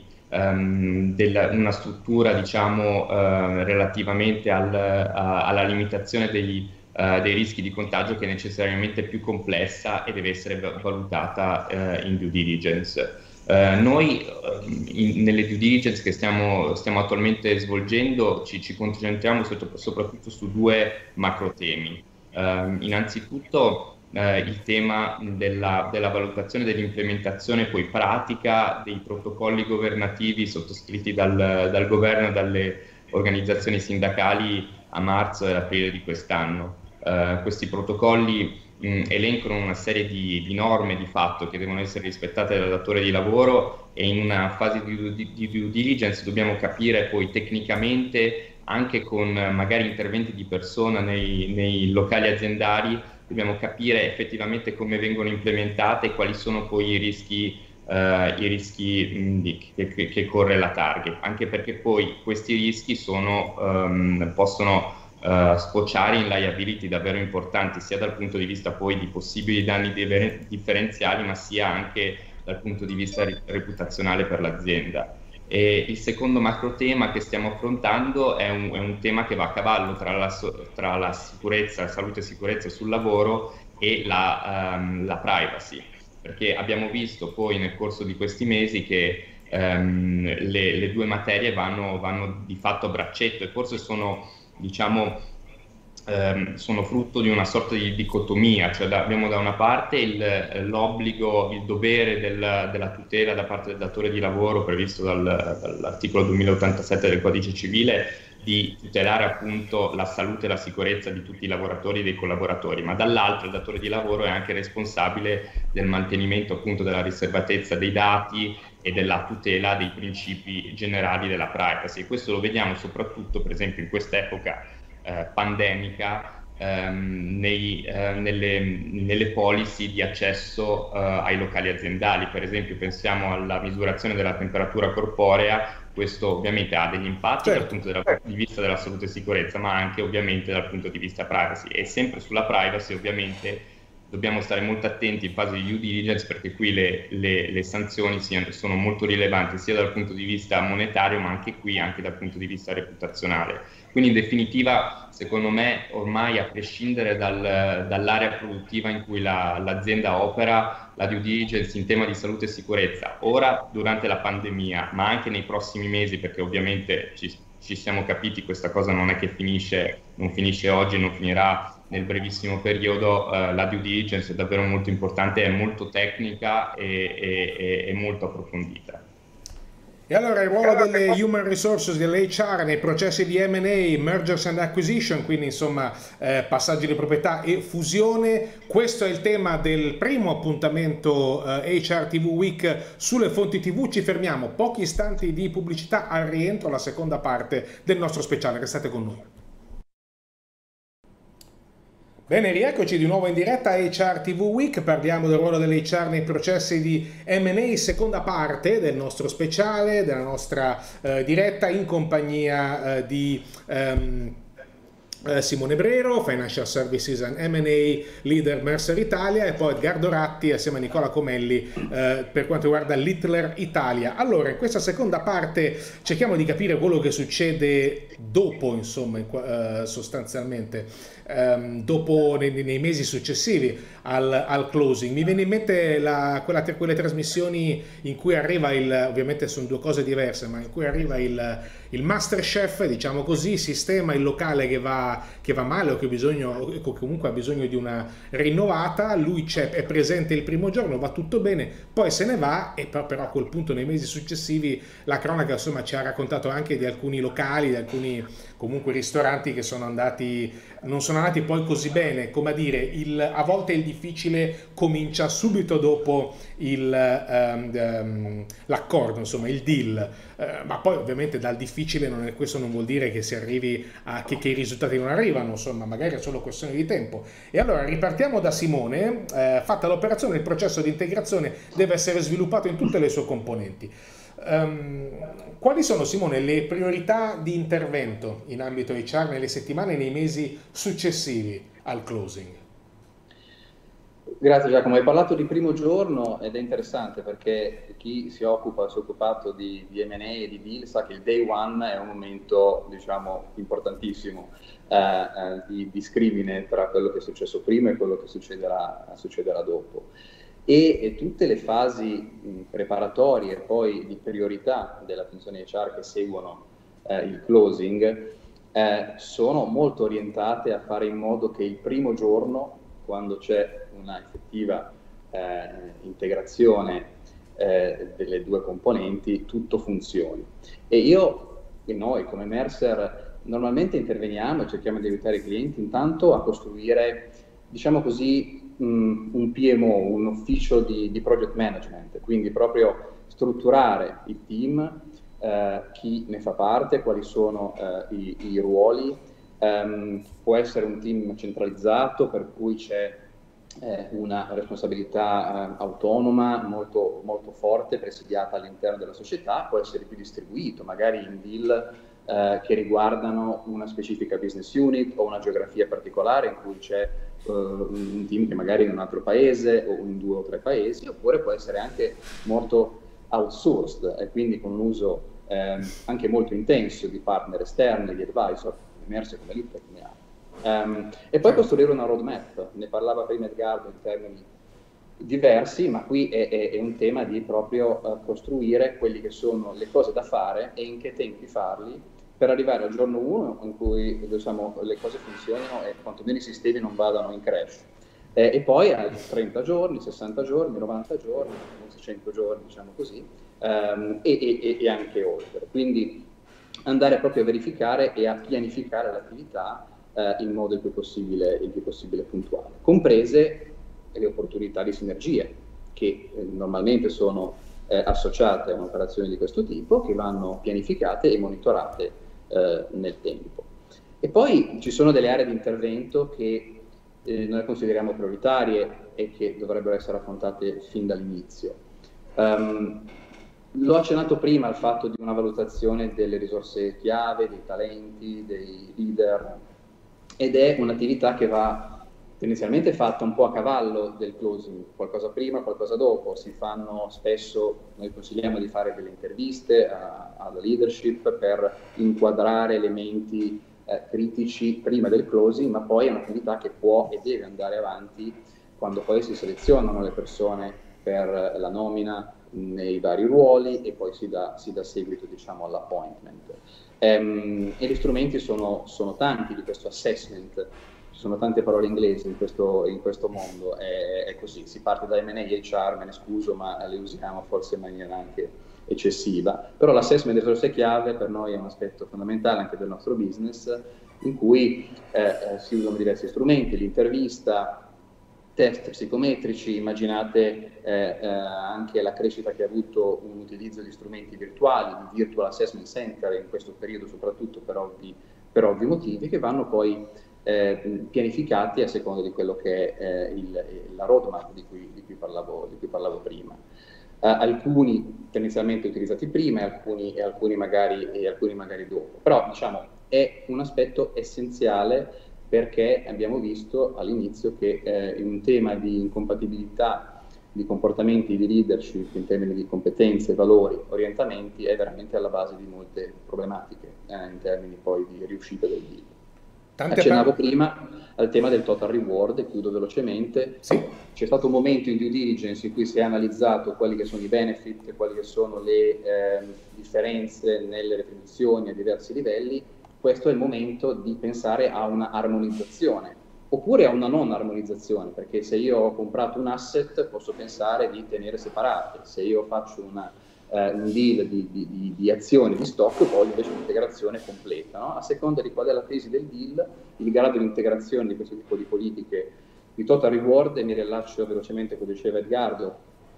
um, della, una struttura diciamo uh, relativamente al, a, alla limitazione degli, uh, dei rischi di contagio che è necessariamente più complessa e deve essere valutata uh, in due diligence. Uh, noi uh, in, nelle due diligence che stiamo, stiamo attualmente svolgendo ci, ci concentriamo sotto, soprattutto su due macro temi. Uh, innanzitutto uh, il tema della, della valutazione dell'implementazione poi pratica dei protocolli governativi sottoscritti dal, dal governo e dalle organizzazioni sindacali a marzo e aprile di quest'anno. Uh, questi protocolli mh, elencano una serie di, di norme di fatto che devono essere rispettate dal datore di lavoro, e in una fase di, di, di due diligence dobbiamo capire poi tecnicamente, anche con magari interventi di persona nei, nei locali aziendali, dobbiamo capire effettivamente come vengono implementate e quali sono poi i rischi, uh, i rischi mh, di, che, che corre la target, anche perché poi questi rischi sono, um, possono Uh, sfociare in liability davvero importanti, sia dal punto di vista poi di possibili danni differenziali, ma sia anche dal punto di vista reputazionale per l'azienda. E il secondo macro tema che stiamo affrontando è un, è un tema che va a cavallo tra la, tra la sicurezza, salute e sicurezza sul lavoro e la, um, la privacy, perché abbiamo visto poi nel corso di questi mesi che um, le, le due materie vanno, vanno di fatto a braccetto, e forse sono diciamo ehm, sono frutto di una sorta di dicotomia, cioè da, abbiamo da una parte l'obbligo, il, il dovere del, della tutela da parte del datore di lavoro previsto dal, dall'articolo duemilaottantasette del Codice Civile di tutelare appunto la salute e la sicurezza di tutti i lavoratori e dei collaboratori, ma dall'altro il datore di lavoro è anche responsabile del mantenimento appunto della riservatezza dei dati e della tutela dei principi generali della privacy. E questo lo vediamo soprattutto per esempio in quest'epoca eh, pandemica ehm, nei, eh, nelle, nelle policy di accesso eh, ai locali aziendali. Per esempio pensiamo alla misurazione della temperatura corporea. Questo ovviamente ha degli impatti certo. dal punto della, di vista della salute e sicurezza, ma anche ovviamente dal punto di vista privacy. E sempre sulla privacy ovviamente dobbiamo stare molto attenti in fase di due diligence, perché qui le, le, le sanzioni siano, sono molto rilevanti sia dal punto di vista monetario, ma anche qui anche dal punto di vista reputazionale. Quindi in definitiva, secondo me, ormai a prescindere dal, dall'area produttiva in cui la, l'azienda opera, la due diligence in tema di salute e sicurezza, ora durante la pandemia, ma anche nei prossimi mesi, perché ovviamente ci, ci siamo capiti, questa cosa non è che finisce, non finisce oggi, non finirà nel brevissimo periodo, eh, la due diligence è davvero molto importante, è molto tecnica e, e, e molto approfondita. E allora il ruolo delle human resources, dell'H R nei processi di M and A, mergers and acquisition, quindi insomma eh, passaggi di proprietà e fusione, questo è il tema del primo appuntamento eh, H R T V Week sulle fonti tivù. Ci fermiamo, pochi istanti di pubblicità, al rientro la seconda parte del nostro speciale, restate con noi. Bene, rieccoci di nuovo in diretta a H R T V Week, parliamo del ruolo dell'H R nei processi di M and A, seconda parte del nostro speciale, della nostra eh, diretta in compagnia eh, di ehm, eh, Simone Brero, Financial Services and M and A Leader Mercer Italia, e poi Edgardo Ratti assieme a Nicola Comelli eh, per quanto riguarda Littler Italia. Allora, in questa seconda parte cerchiamo di capire quello che succede dopo, insomma, in, eh, sostanzialmente. Um, dopo nei, nei mesi successivi al, al closing. Mi viene in mente la, quella, quelle trasmissioni in cui arriva il, ovviamente sono due cose diverse, ma in cui arriva il, il Masterchef, diciamo così, sistema il locale che va, che va male o che bisogno, comunque ha bisogno di una rinnovata, lui c'è, è presente il primo giorno, va tutto bene, poi se ne va, e però, però a quel punto nei mesi successivi la cronaca insomma ci ha raccontato anche di alcuni locali, di alcuni comunque ristoranti che sono andati, non sono andati poi così bene, come a dire, il, a volte il difficile comincia subito dopo il, um, um, l'accordo, insomma il deal, uh, ma poi ovviamente dal difficile non è, questo non vuol dire che si arrivi a che, che i risultati non arrivano, insomma magari è solo questione di tempo. E allora ripartiamo da Simone. Uh, fatta l'operazione, il processo di integrazione deve essere sviluppato in tutte le sue componenti. Um, quali sono, Simone, le priorità di intervento in ambito H R nelle settimane e nei mesi successivi al closing? Grazie Giacomo, hai parlato di primo giorno ed è interessante perché chi si occupa, si è occupato di, di M and A e di deal sa che il day one è un momento, diciamo, importantissimo eh, eh, di discrimine tra quello che è successo prima e quello che succederà, succederà dopo. E, e tutte le fasi mh, preparatorie e poi di priorità della funzione H R che seguono eh, il closing eh, sono molto orientate a fare in modo che il primo giorno, quando c'è una effettiva eh, integrazione eh, delle due componenti, tutto funzioni. E io e noi come Mercer normalmente interveniamo e cerchiamo di aiutare i clienti intanto a costruire, diciamo così, un P M O, un ufficio di, di project management, quindi proprio strutturare il team, eh, chi ne fa parte, quali sono eh, i, i ruoli, um, può essere un team centralizzato per cui c'è eh, una responsabilità eh, autonoma molto, molto forte, presidiata all'interno della società, può essere più distribuito, magari in deal eh, che riguardano una specifica business unit o una geografia particolare in cui c'è Uh, un team che magari è in un altro paese o in due o tre paesi, oppure può essere anche molto outsourced e quindi con un uso eh, anche molto intenso di partner esterni, di advisor, Mercer come Littler come altri. Um, e poi costruire una roadmap, ne parlava prima Edgardo in termini diversi, ma qui è, è, è un tema di proprio uh, costruire quelli che sono le cose da fare e in che tempi farli, per arrivare al giorno uno in cui, diciamo, le cose funzionino e quantomeno i sistemi non vadano in crash. Eh, e poi a trenta giorni, sessanta giorni, novanta giorni, cento giorni, diciamo così, ehm, e, e, e anche oltre. Quindi andare proprio a verificare e a pianificare l'attività eh, in modo il più possibile, il più possibile puntuale, comprese le opportunità di sinergia che eh, normalmente sono eh, associate a un'operazione di questo tipo, che vanno pianificate e monitorate Eh, nel tempo. E poi ci sono delle aree di intervento che eh, noi consideriamo prioritarie e che dovrebbero essere affrontate fin dall'inizio. Um, l'ho accennato prima al fatto di una valutazione delle risorse chiave, dei talenti, dei leader, ed è un'attività che va tendenzialmente fatta un po' a cavallo del closing, qualcosa prima, qualcosa dopo. Si fanno spesso, noi consigliamo di fare delle interviste a, alla leadership per inquadrare elementi eh, critici prima del closing, ma poi è un'attività che può e deve andare avanti quando poi si selezionano le persone per la nomina nei vari ruoli e poi si dà, si dà seguito, diciamo, all'appointment. Ehm, e gli strumenti sono, sono tanti di questo assessment. Ci sono tante parole inglesi in questo, in questo mondo, è, è così, si parte da M and A e H R, me ne scuso, ma le usiamo forse in maniera anche eccessiva, però l'assessment delle risorse chiave per noi è un aspetto fondamentale anche del nostro business, in cui eh, si usano diversi strumenti, l'intervista, test psicometrici, immaginate eh, eh, anche la crescita che ha avuto un utilizzo di strumenti virtuali, di virtual assessment center in questo periodo soprattutto per ovvi, per ovvi motivi, che vanno poi Eh, pianificati a seconda di quello che è eh, il, la roadmap di cui, di cui, parlavo, di cui parlavo prima. Uh, alcuni tendenzialmente utilizzati prima e alcuni, e alcuni, magari, e alcuni magari dopo. Però diciamo è un aspetto essenziale perché abbiamo visto all'inizio che eh, in un tema di incompatibilità di comportamenti di leadership in termini di competenze, valori, orientamenti è veramente alla base di molte problematiche eh, in termini poi di riuscita del deal. Tante Accennavo prima al tema del total reward e chiudo velocemente. Sì. C'è stato un momento in due diligence in cui si è analizzato quelli che sono i benefit, quali che sono le eh, differenze nelle retribuzioni a diversi livelli. Questo è il momento di pensare a una armonizzazione oppure a una non armonizzazione, perché se io ho comprato un asset posso pensare di tenere separati, se io faccio una Uh, un deal di, di, di, di azioni di stock, poi invece un'integrazione completa, no? A seconda di qual è la tesi del deal, il grado di integrazione di questo tipo di politiche di total reward, e mi rilascio velocemente come diceva Edgardo,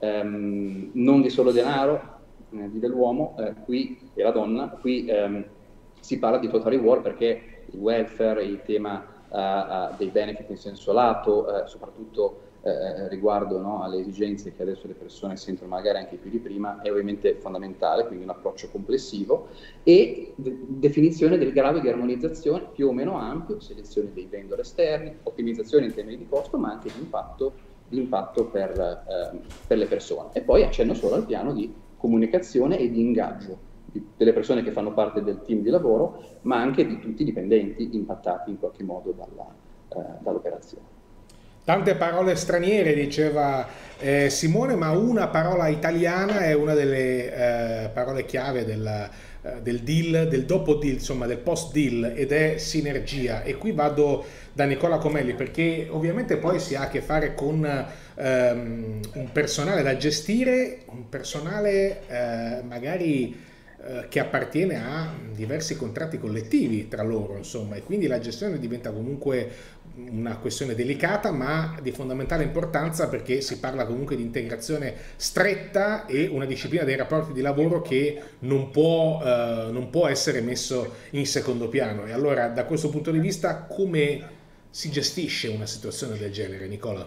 um, non di solo denaro, eh, vive l'uomo, eh, qui e la donna, qui um, si parla di total reward perché il welfare, il tema uh, uh, dei benefit in senso lato, uh, soprattutto Eh, riguardo, no, alle esigenze che adesso le persone sentono magari anche più di prima, è ovviamente fondamentale, quindi un approccio complessivo e de- definizione del grado di armonizzazione più o meno ampio, selezione dei vendor esterni, ottimizzazione in termini di costo, ma anche di impatto, di impatto per, eh, per le persone. E poi accenno solo al piano di comunicazione e di ingaggio di, delle persone che fanno parte del team di lavoro, ma anche di tutti i dipendenti impattati in qualche modo dalla, eh, dall'operazione. Tante parole straniere, diceva eh, Simone, ma una parola italiana è una delle eh, parole chiave della, eh, del deal, del dopo deal, insomma del post deal, ed è sinergia. E qui vado da Nicola Comelli, perché ovviamente poi si ha a che fare con ehm, un personale da gestire, un personale eh, magari eh, che appartiene a diversi contratti collettivi tra loro, insomma, e quindi la gestione diventa comunque una questione delicata ma di fondamentale importanza, perché si parla comunque di integrazione stretta e una disciplina dei rapporti di lavoro che non può, eh, non può essere messo in secondo piano. E allora da questo punto di vista come si gestisce una situazione del genere, Nicola?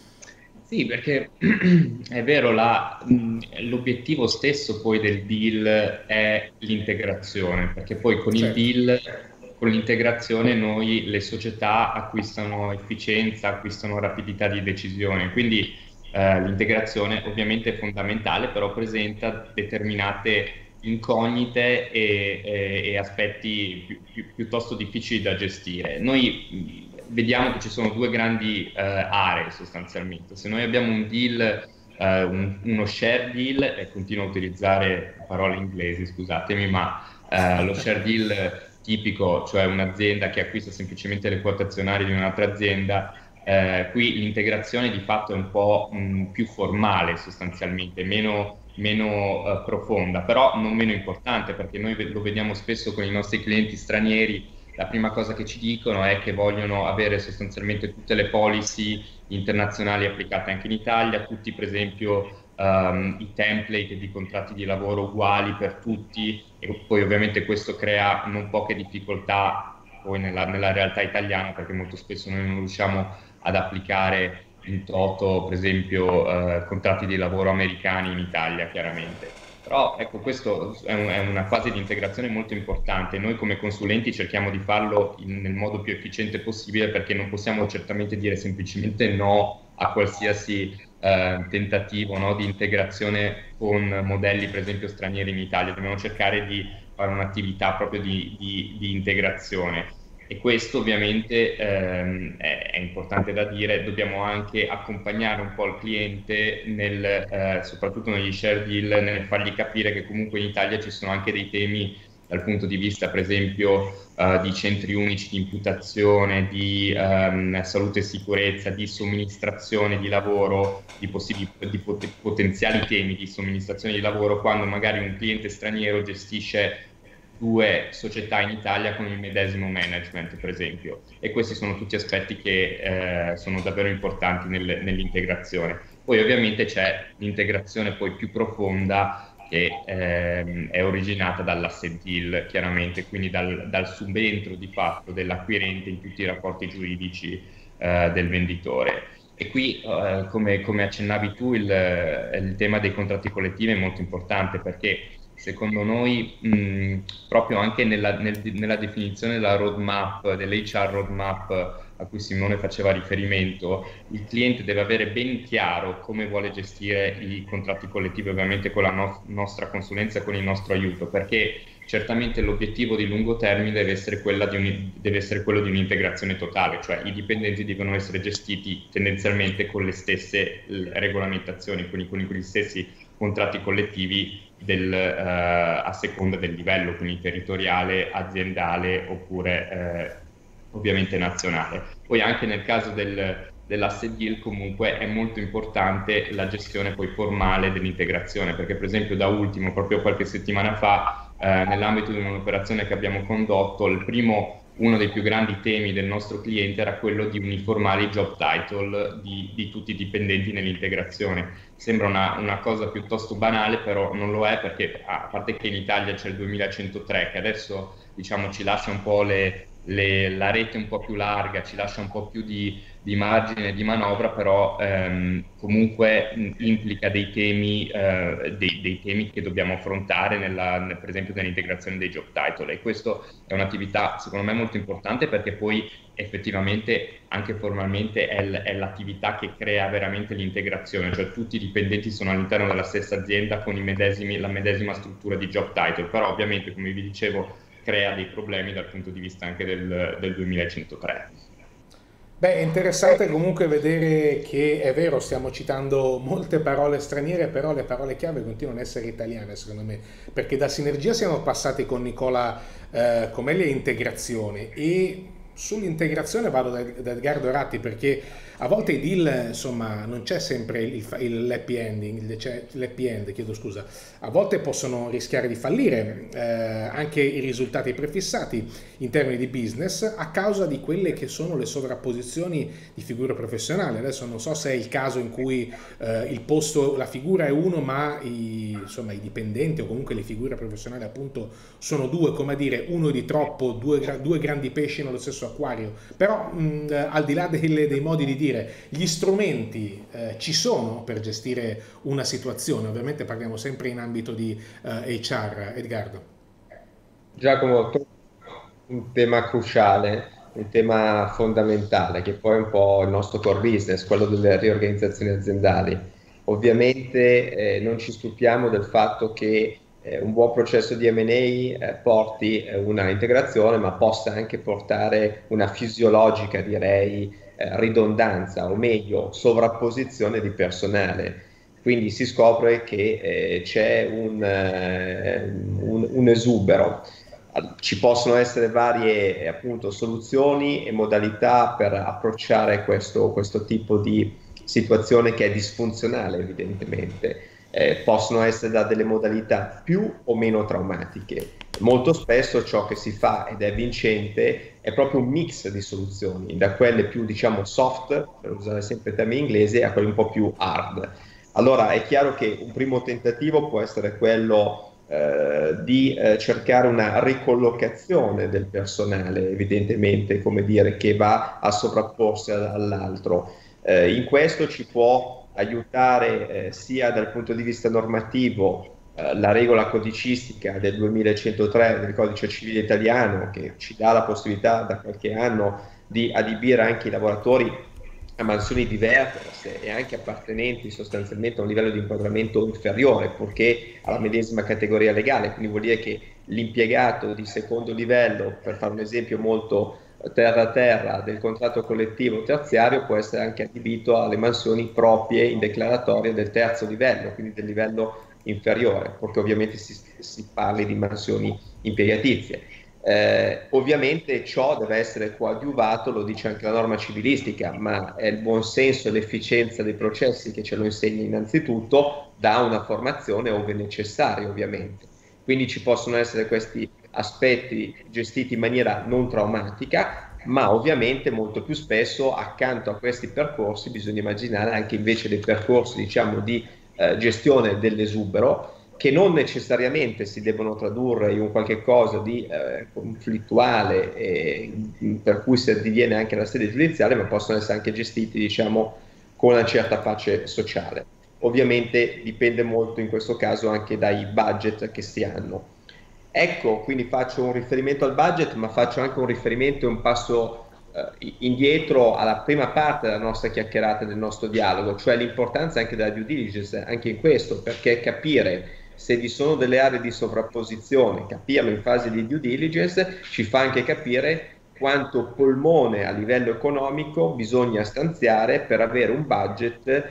Sì, perché è vero, la, l'obiettivo stesso poi del deal è l'integrazione, perché poi con certo. il deal, con l'integrazione noi, le società acquistano efficienza, acquistano rapidità di decisione, quindi eh, l'integrazione ovviamente è fondamentale, però presenta determinate incognite e, e, e aspetti pi, pi, piuttosto difficili da gestire. Noi vediamo che ci sono due grandi eh, aree sostanzialmente. Se noi abbiamo un deal, eh, un, uno share deal, e continuo a utilizzare parole inglesi, scusatemi, ma eh, lo share deal tipico, cioè un'azienda che acquista semplicemente le quote azionarie di un'altra azienda, eh, qui l'integrazione di fatto è un po' mh, più formale sostanzialmente, meno, meno uh, profonda, però non meno importante, perché noi lo vediamo spesso con i nostri clienti stranieri. La prima cosa che ci dicono è che vogliono avere sostanzialmente tutte le policy internazionali applicate anche in Italia, tutti per esempio um, i template di contratti di lavoro uguali per tutti, e poi ovviamente questo crea non poche difficoltà poi nella, nella realtà italiana, perché molto spesso noi non riusciamo ad applicare in toto per esempio uh, contratti di lavoro americani in Italia, chiaramente. Però ecco, questo è, un, è una fase di integrazione molto importante. Noi come consulenti cerchiamo di farlo in, nel modo più efficiente possibile, perché non possiamo certamente dire semplicemente no a qualsiasi eh, tentativo, no, di integrazione con modelli per esempio stranieri in Italia. Dobbiamo cercare di fare un'attività proprio di, di, di integrazione. E questo ovviamente ehm, è, è importante da dire. Dobbiamo anche accompagnare un po' il cliente, nel, eh, soprattutto negli share deal, nel fargli capire che comunque in Italia ci sono anche dei temi dal punto di vista per esempio eh, di centri unici di imputazione, di ehm, salute e sicurezza, di somministrazione di lavoro, di, possibili, di pot- potenziali temi di somministrazione di lavoro, quando magari un cliente straniero gestisce due società in Italia con il medesimo management, per esempio, e questi sono tutti aspetti che eh, sono davvero importanti nel, nell'integrazione. Poi ovviamente c'è l'integrazione poi più profonda che ehm, è originata dall'asset deal, chiaramente, quindi dal, dal subentro di fatto dell'acquirente in tutti i rapporti giuridici eh, del venditore. E qui, eh, come, come accennavi tu, il, il tema dei contratti collettivi è molto importante, perché secondo noi, mh, proprio anche nella, nel, nella definizione della roadmap, dell'H R roadmap a cui Simone faceva riferimento, il cliente deve avere ben chiaro come vuole gestire i contratti collettivi, ovviamente con la no- nostra consulenza e con il nostro aiuto, perché certamente l'obiettivo di lungo termine deve essere, quella di un, deve essere quello di un'integrazione totale, cioè i dipendenti devono essere gestiti tendenzialmente con le stesse regolamentazioni, quindi con gli stessi contratti collettivi del, eh, a seconda del livello, quindi territoriale, aziendale oppure eh, ovviamente nazionale. Poi anche nel caso del, dell'asset deal comunque è molto importante la gestione poi formale dell'integrazione, perché per esempio da ultimo, proprio qualche settimana fa, eh, nell'ambito di un'operazione che abbiamo condotto, il primo uno dei più grandi temi del nostro cliente era quello di uniformare i job title di, di tutti i dipendenti nell'integrazione. Sembra una, una cosa piuttosto banale, però non lo è, perché a parte che in Italia c'è il duemilacentotreé che adesso diciamo ci lascia un po' le, le, la rete un po' più larga, ci lascia un po' più di, di margine di manovra, però ehm, comunque mh, implica dei temi, eh, dei, dei temi che dobbiamo affrontare nella, nel, per esempio nell'integrazione dei job title, e questo è un'attività secondo me molto importante, perché poi effettivamente anche formalmente è, l- è l'attività che crea veramente l'integrazione, cioè tutti i dipendenti sono all'interno della stessa azienda con i medesimi, la medesima struttura di job title, però ovviamente, come vi dicevo, crea dei problemi dal punto di vista anche del, del duemilacentotreé. Beh, è interessante comunque vedere che è vero, stiamo citando molte parole straniere, però le parole chiave continuano ad essere italiane, secondo me, perché da sinergia siamo passati con Nicola eh, Comelli a integrazione, e sull'integrazione vado da, da Edgardo Ratti, perché a volte i deal, insomma, non c'è sempre il, il happy ending, cioè l'happy end, chiedo scusa, a volte possono rischiare di fallire eh, anche i risultati prefissati in termini di business a causa di quelle che sono le sovrapposizioni di figure professionali. Adesso non so se è il caso in cui eh, il posto, la figura è uno, ma i, insomma, i dipendenti o comunque le figure professionali appunto sono due, come a dire uno di troppo, due, due grandi pesci nello stesso acquario. Però mh, al di là delle, dei modi di dire, gli strumenti eh, ci sono per gestire una situazione. Ovviamente parliamo sempre in ambito di eh, H R. Edgardo. Giacomo, un tema cruciale, un tema fondamentale, che poi è un po' il nostro core business, quello delle riorganizzazioni aziendali. Ovviamente eh, non ci stupiamo del fatto che eh, un buon processo di M and A eh, porti eh, una integrazione, ma possa anche portare una fisiologica, direi, eh, ridondanza, o meglio, sovrapposizione di personale. Quindi si scopre che eh, c'è un, eh, un, un esubero. Ci possono essere varie appunto soluzioni e modalità per approcciare questo, questo tipo di situazione che è disfunzionale, evidentemente. Eh, possono essere da delle modalità più o meno traumatiche. Molto spesso ciò che si fa ed è vincente è proprio un mix di soluzioni, da quelle più diciamo soft, per usare sempre il termine inglese, a quelle un po' più hard. Allora è chiaro che un primo tentativo può essere quello Eh, di eh, cercare una ricollocazione del personale, evidentemente, come dire, che va a sovrapporsi all'altro. Eh, in questo ci può aiutare eh, sia dal punto di vista normativo eh, la regola codicistica del duemilacentotreé del Codice Civile Italiano, che ci dà la possibilità da qualche anno di adibire anche i lavoratori a mansioni diverse e anche appartenenti sostanzialmente a un livello di inquadramento inferiore, purché alla medesima categoria legale. Quindi vuol dire che l'impiegato di secondo livello, per fare un esempio molto terra a terra, del contratto collettivo terziario, può essere anche adibito alle mansioni proprie in declaratoria del terzo livello, quindi del livello inferiore, perché ovviamente si, si parli di mansioni impiegatizie. Eh, ovviamente ciò deve essere coadiuvato, lo dice anche la norma civilistica, ma è il buon senso e l'efficienza dei processi che ce lo insegna innanzitutto, da una formazione ove necessaria, ovviamente. Quindi ci possono essere questi aspetti gestiti in maniera non traumatica, ma ovviamente molto più spesso accanto a questi percorsi bisogna immaginare anche invece dei percorsi, diciamo, di eh, gestione dell'esubero, che non necessariamente si devono tradurre in un qualche cosa di eh, conflittuale, e, per cui si addiviene anche alla sede giudiziale, ma possono essere anche gestiti, diciamo, con una certa pace sociale. Ovviamente dipende molto in questo caso anche dai budget che si hanno. Ecco, quindi faccio un riferimento al budget, ma faccio anche un riferimento e un passo eh, indietro alla prima parte della nostra chiacchierata, del nostro dialogo, cioè l'importanza anche della due diligence, anche in questo, perché capire se vi sono delle aree di sovrapposizione, capirlo in fase di due diligence, ci fa anche capire quanto polmone a livello economico bisogna stanziare per avere un budget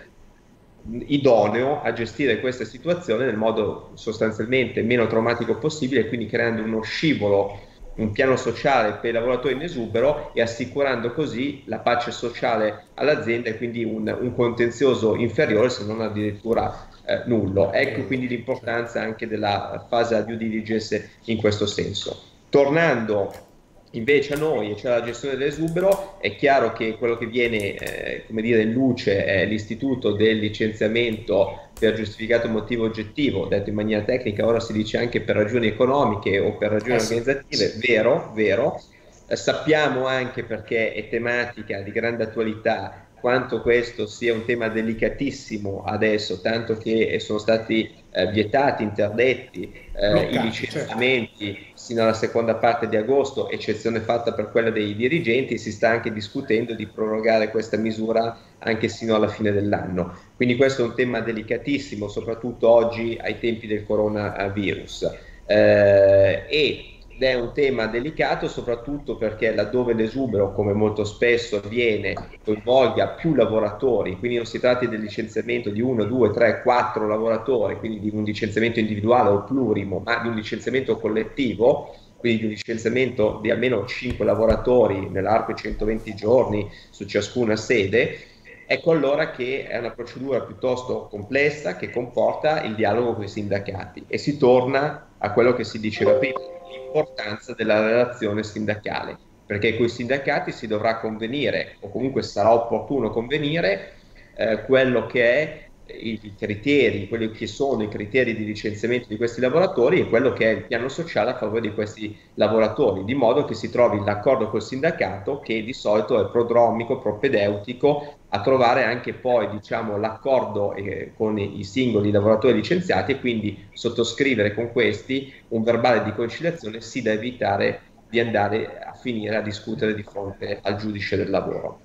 idoneo a gestire questa situazione nel modo sostanzialmente meno traumatico possibile, quindi creando uno scivolo, un piano sociale per i lavoratori in esubero e assicurando così la pace sociale all'azienda e quindi un, un contenzioso inferiore, se non addirittura eh, nullo. Ecco quindi l'importanza anche della fase due diligence in questo senso. Tornando invece a noi, e cioè la gestione dell'esubero, è chiaro che quello che viene eh, come dire, in luce è l'istituto del licenziamento per giustificato motivo oggettivo, detto in maniera tecnica, ora si dice anche per ragioni economiche o per ragioni organizzative, vero, vero. Eh, sappiamo anche, perché è tematica di grande attualità, quanto questo sia un tema delicatissimo adesso, tanto che sono stati eh, vietati, interdetti eh, Bloccati, i licenziamenti certo. Sino alla seconda parte di agosto, eccezione fatta per quella dei dirigenti. Si sta anche discutendo di prorogare questa misura anche sino alla fine dell'anno. Quindi questo è un tema delicatissimo, soprattutto oggi ai tempi del coronavirus. Eh, e Ed è un tema delicato soprattutto perché laddove l'esubero, come molto spesso avviene, coinvolga più lavoratori, quindi non si tratti del licenziamento di uno, due, tre, quattro lavoratori, quindi di un licenziamento individuale o plurimo, ma di un licenziamento collettivo, quindi di un licenziamento di almeno cinque lavoratori nell'arco di centoventi giorni su ciascuna sede. Ecco allora che è una procedura piuttosto complessa che comporta il dialogo con i sindacati, e si torna a quello che si diceva prima, l'importanza della relazione sindacale, perché con i sindacati si dovrà convenire, o comunque sarà opportuno convenire, eh, quello che è i, i criteri, quelli che sono i criteri di licenziamento di questi lavoratori e quello che è il piano sociale a favore di questi lavoratori, di modo che si trovi l'accordo col sindacato, che di solito è prodromico, propedeutico a trovare anche poi, diciamo, l'accordo eh, con i, i singoli lavoratori licenziati, e quindi sottoscrivere con questi un verbale di conciliazione, sì da evitare di andare a finire a discutere di fronte al giudice del lavoro.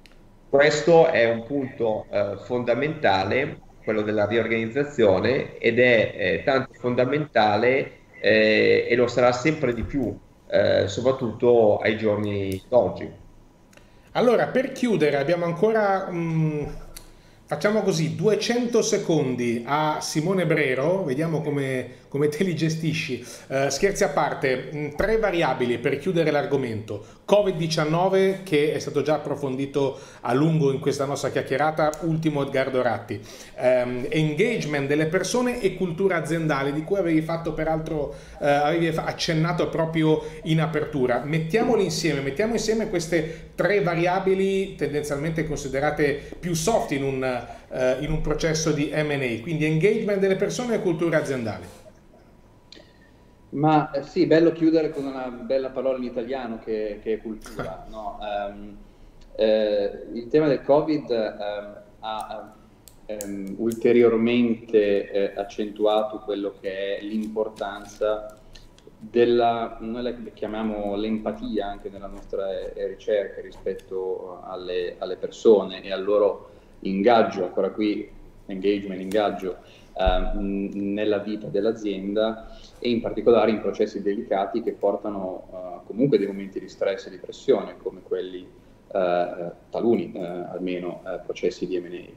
Questo è un punto eh, fondamentale, quello della riorganizzazione, ed è eh, tanto fondamentale eh, e lo sarà sempre di più, eh, soprattutto ai giorni d'oggi. Allora, per chiudere abbiamo ancora, mh, facciamo così, duecento secondi a Simone Brero, vediamo come, come te li gestisci. Uh, scherzi a parte, mh, tre variabili per chiudere l'argomento. covid diciannove, che è stato già approfondito a lungo in questa nostra chiacchierata, ultimo Edgardo Ratti. Um, engagement delle persone e cultura aziendale, di cui avevi fatto peraltro, uh, avevi accennato proprio in apertura. Mettiamoli insieme, mettiamo insieme queste tre variabili tendenzialmente considerate più soft in un, uh, in un processo di M and A, quindi engagement delle persone e cultura aziendale. Ma eh, sì, bello chiudere con una bella parola in italiano che, che è cultura, no? Um, eh, il tema del Covid um, ha ehm, ulteriormente eh, accentuato quello che è l'importanza della, noi la chiamiamo l'empatia anche nella nostra eh, ricerca rispetto alle, alle persone e al loro ingaggio, ancora qui engagement, ingaggio eh, nella vita dell'azienda e in particolare in processi delicati che portano eh, comunque dei momenti di stress e di pressione come quelli, eh, taluni eh, almeno, eh, processi di M and A.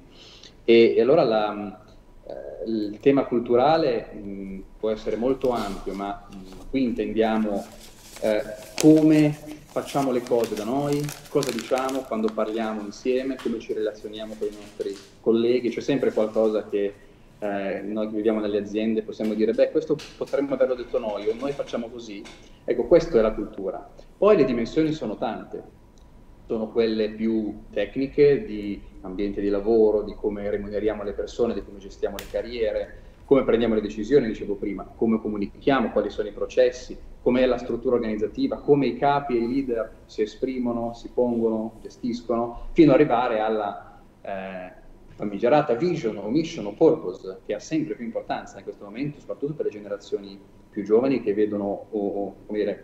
E, e allora la, eh, il tema culturale mh, può essere molto ampio, ma mh, qui intendiamo eh, come facciamo le cose da noi, cosa diciamo quando parliamo insieme, come ci relazioniamo con i nostri colleghi. C'è sempre qualcosa che eh, noi che viviamo nelle aziende possiamo dire, beh, questo potremmo averlo detto noi, o noi facciamo così. Ecco, questa è la cultura. Poi le dimensioni sono tante. Sono quelle più tecniche di ambiente di lavoro, di come remuneriamo le persone, di come gestiamo le carriere, come prendiamo le decisioni, dicevo prima, come comunichiamo, quali sono i processi, com'è la struttura organizzativa, come i capi e i leader si esprimono, si pongono, gestiscono, fino ad arrivare alla eh, famigerata vision o mission o purpose, che ha sempre più importanza in questo momento, soprattutto per le generazioni più giovani che vedono, o, o, come dire,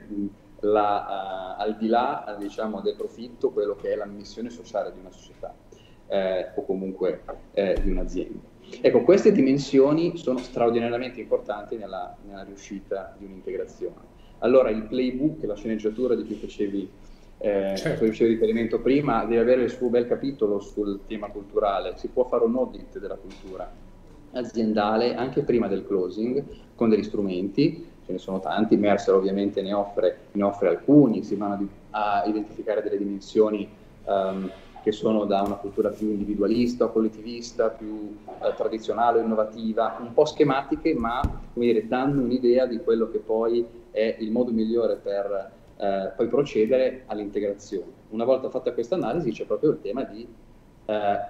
La, uh, al di là diciamo, del profitto, quello che è la missione sociale di una società eh, o comunque eh, di un'azienda. Ecco, queste dimensioni sono straordinariamente importanti nella, nella riuscita di un'integrazione. Allora il playbook, la sceneggiatura di cui facevi, eh, certo. cui facevi riferimento prima, deve avere il suo bel capitolo sul tema culturale. Si può fare un audit della cultura aziendale anche prima del closing con degli strumenti. Ce ne sono tanti, Mercer ovviamente ne offre, ne offre alcuni, si vanno a identificare delle dimensioni um, che sono da una cultura più individualista o collettivista, più uh, tradizionale o innovativa, un po' schematiche, ma come dire, danno un'idea di quello che poi è il modo migliore per uh, poi procedere all'integrazione. Una volta fatta questa analisi c'è proprio il tema di uh,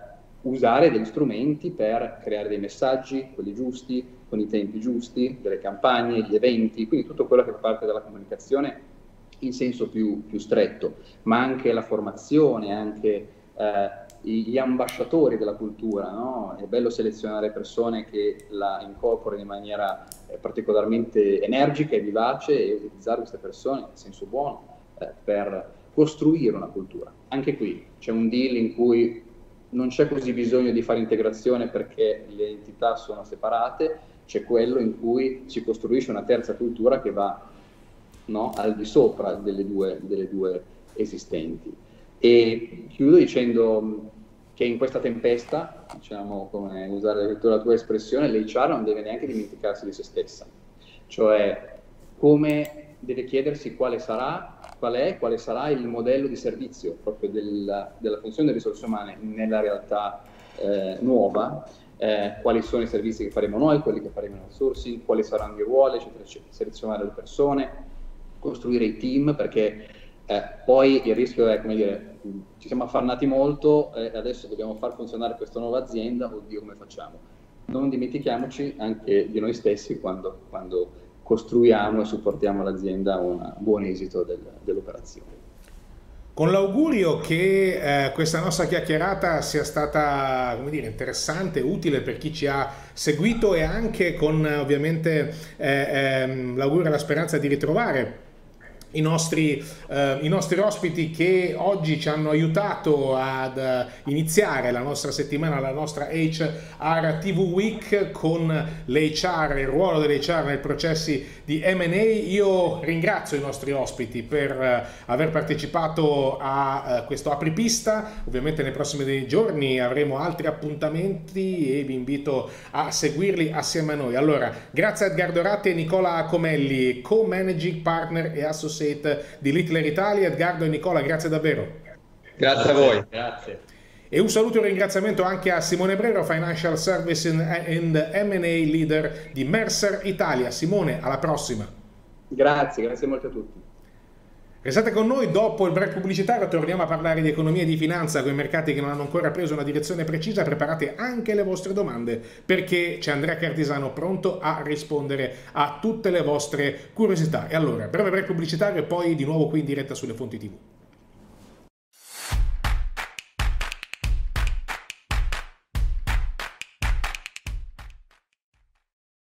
usare degli strumenti per creare dei messaggi, quelli giusti, con i tempi giusti, delle campagne, gli eventi, quindi tutto quello che fa parte della comunicazione in senso più, più stretto, ma anche la formazione, anche eh, gli ambasciatori della cultura, no? È bello selezionare persone che la incorporino in maniera eh, particolarmente energica e vivace e utilizzare queste persone in senso buono eh, per costruire una cultura. Anche qui c'è un deal in cui non c'è così bisogno di fare integrazione perché le entità sono separate, c'è quello in cui si costruisce una terza cultura che va no, al di sopra delle due, delle due esistenti. E chiudo dicendo che in questa tempesta, diciamo, come usare la tua espressione, l'H R non deve neanche dimenticarsi di se stessa, cioè come deve chiedersi quale sarà, qual è, quale sarà il modello di servizio proprio della, della funzione delle risorse umane nella realtà eh, nuova, eh, quali sono i servizi che faremo noi, quelli che faremo in outsourcing, quali saranno i ruoli, eccetera, eccetera, selezionare le persone, costruire i team, perché eh, poi il rischio è, come dire, ci siamo affannati molto, eh, adesso dobbiamo far funzionare questa nuova azienda, oddio come facciamo? Non dimentichiamoci anche di noi stessi quando, quando costruiamo e supportiamo l'azienda a un buon esito del, dell'operazione. Con l'augurio che eh, questa nostra chiacchierata sia stata, come dire, interessante, utile per chi ci ha seguito e anche con ovviamente eh, ehm, l'augurio e la speranza di ritrovare I nostri, eh, i nostri ospiti che oggi ci hanno aiutato ad uh, iniziare la nostra settimana, la nostra H R T V Week con l'H R, il ruolo dell'H R nei processi di M and A. Io ringrazio i nostri ospiti per uh, aver partecipato a uh, questo apripista. Ovviamente nei prossimi giorni avremo altri appuntamenti e vi invito a seguirli assieme a noi. Allora, grazie a Edgardo Ratti e Nicola Comelli, co-managing partner e associate di Littler Italia. Edgardo e Nicola, grazie davvero. Grazie a voi. Grazie. E un saluto e un ringraziamento anche a Simone Brero, Financial Service and M and A Leader di Mercer Italia. Simone, alla prossima. Grazie, grazie molto a tutti. Restate con noi, dopo il break pubblicitario torniamo a parlare di economia e di finanza con i mercati che non hanno ancora preso una direzione precisa. Preparate anche le vostre domande perché c'è Andrea Cartisano pronto a rispondere a tutte le vostre curiosità. E allora, breve break pubblicitario e poi di nuovo qui in diretta sulle fonti tivù.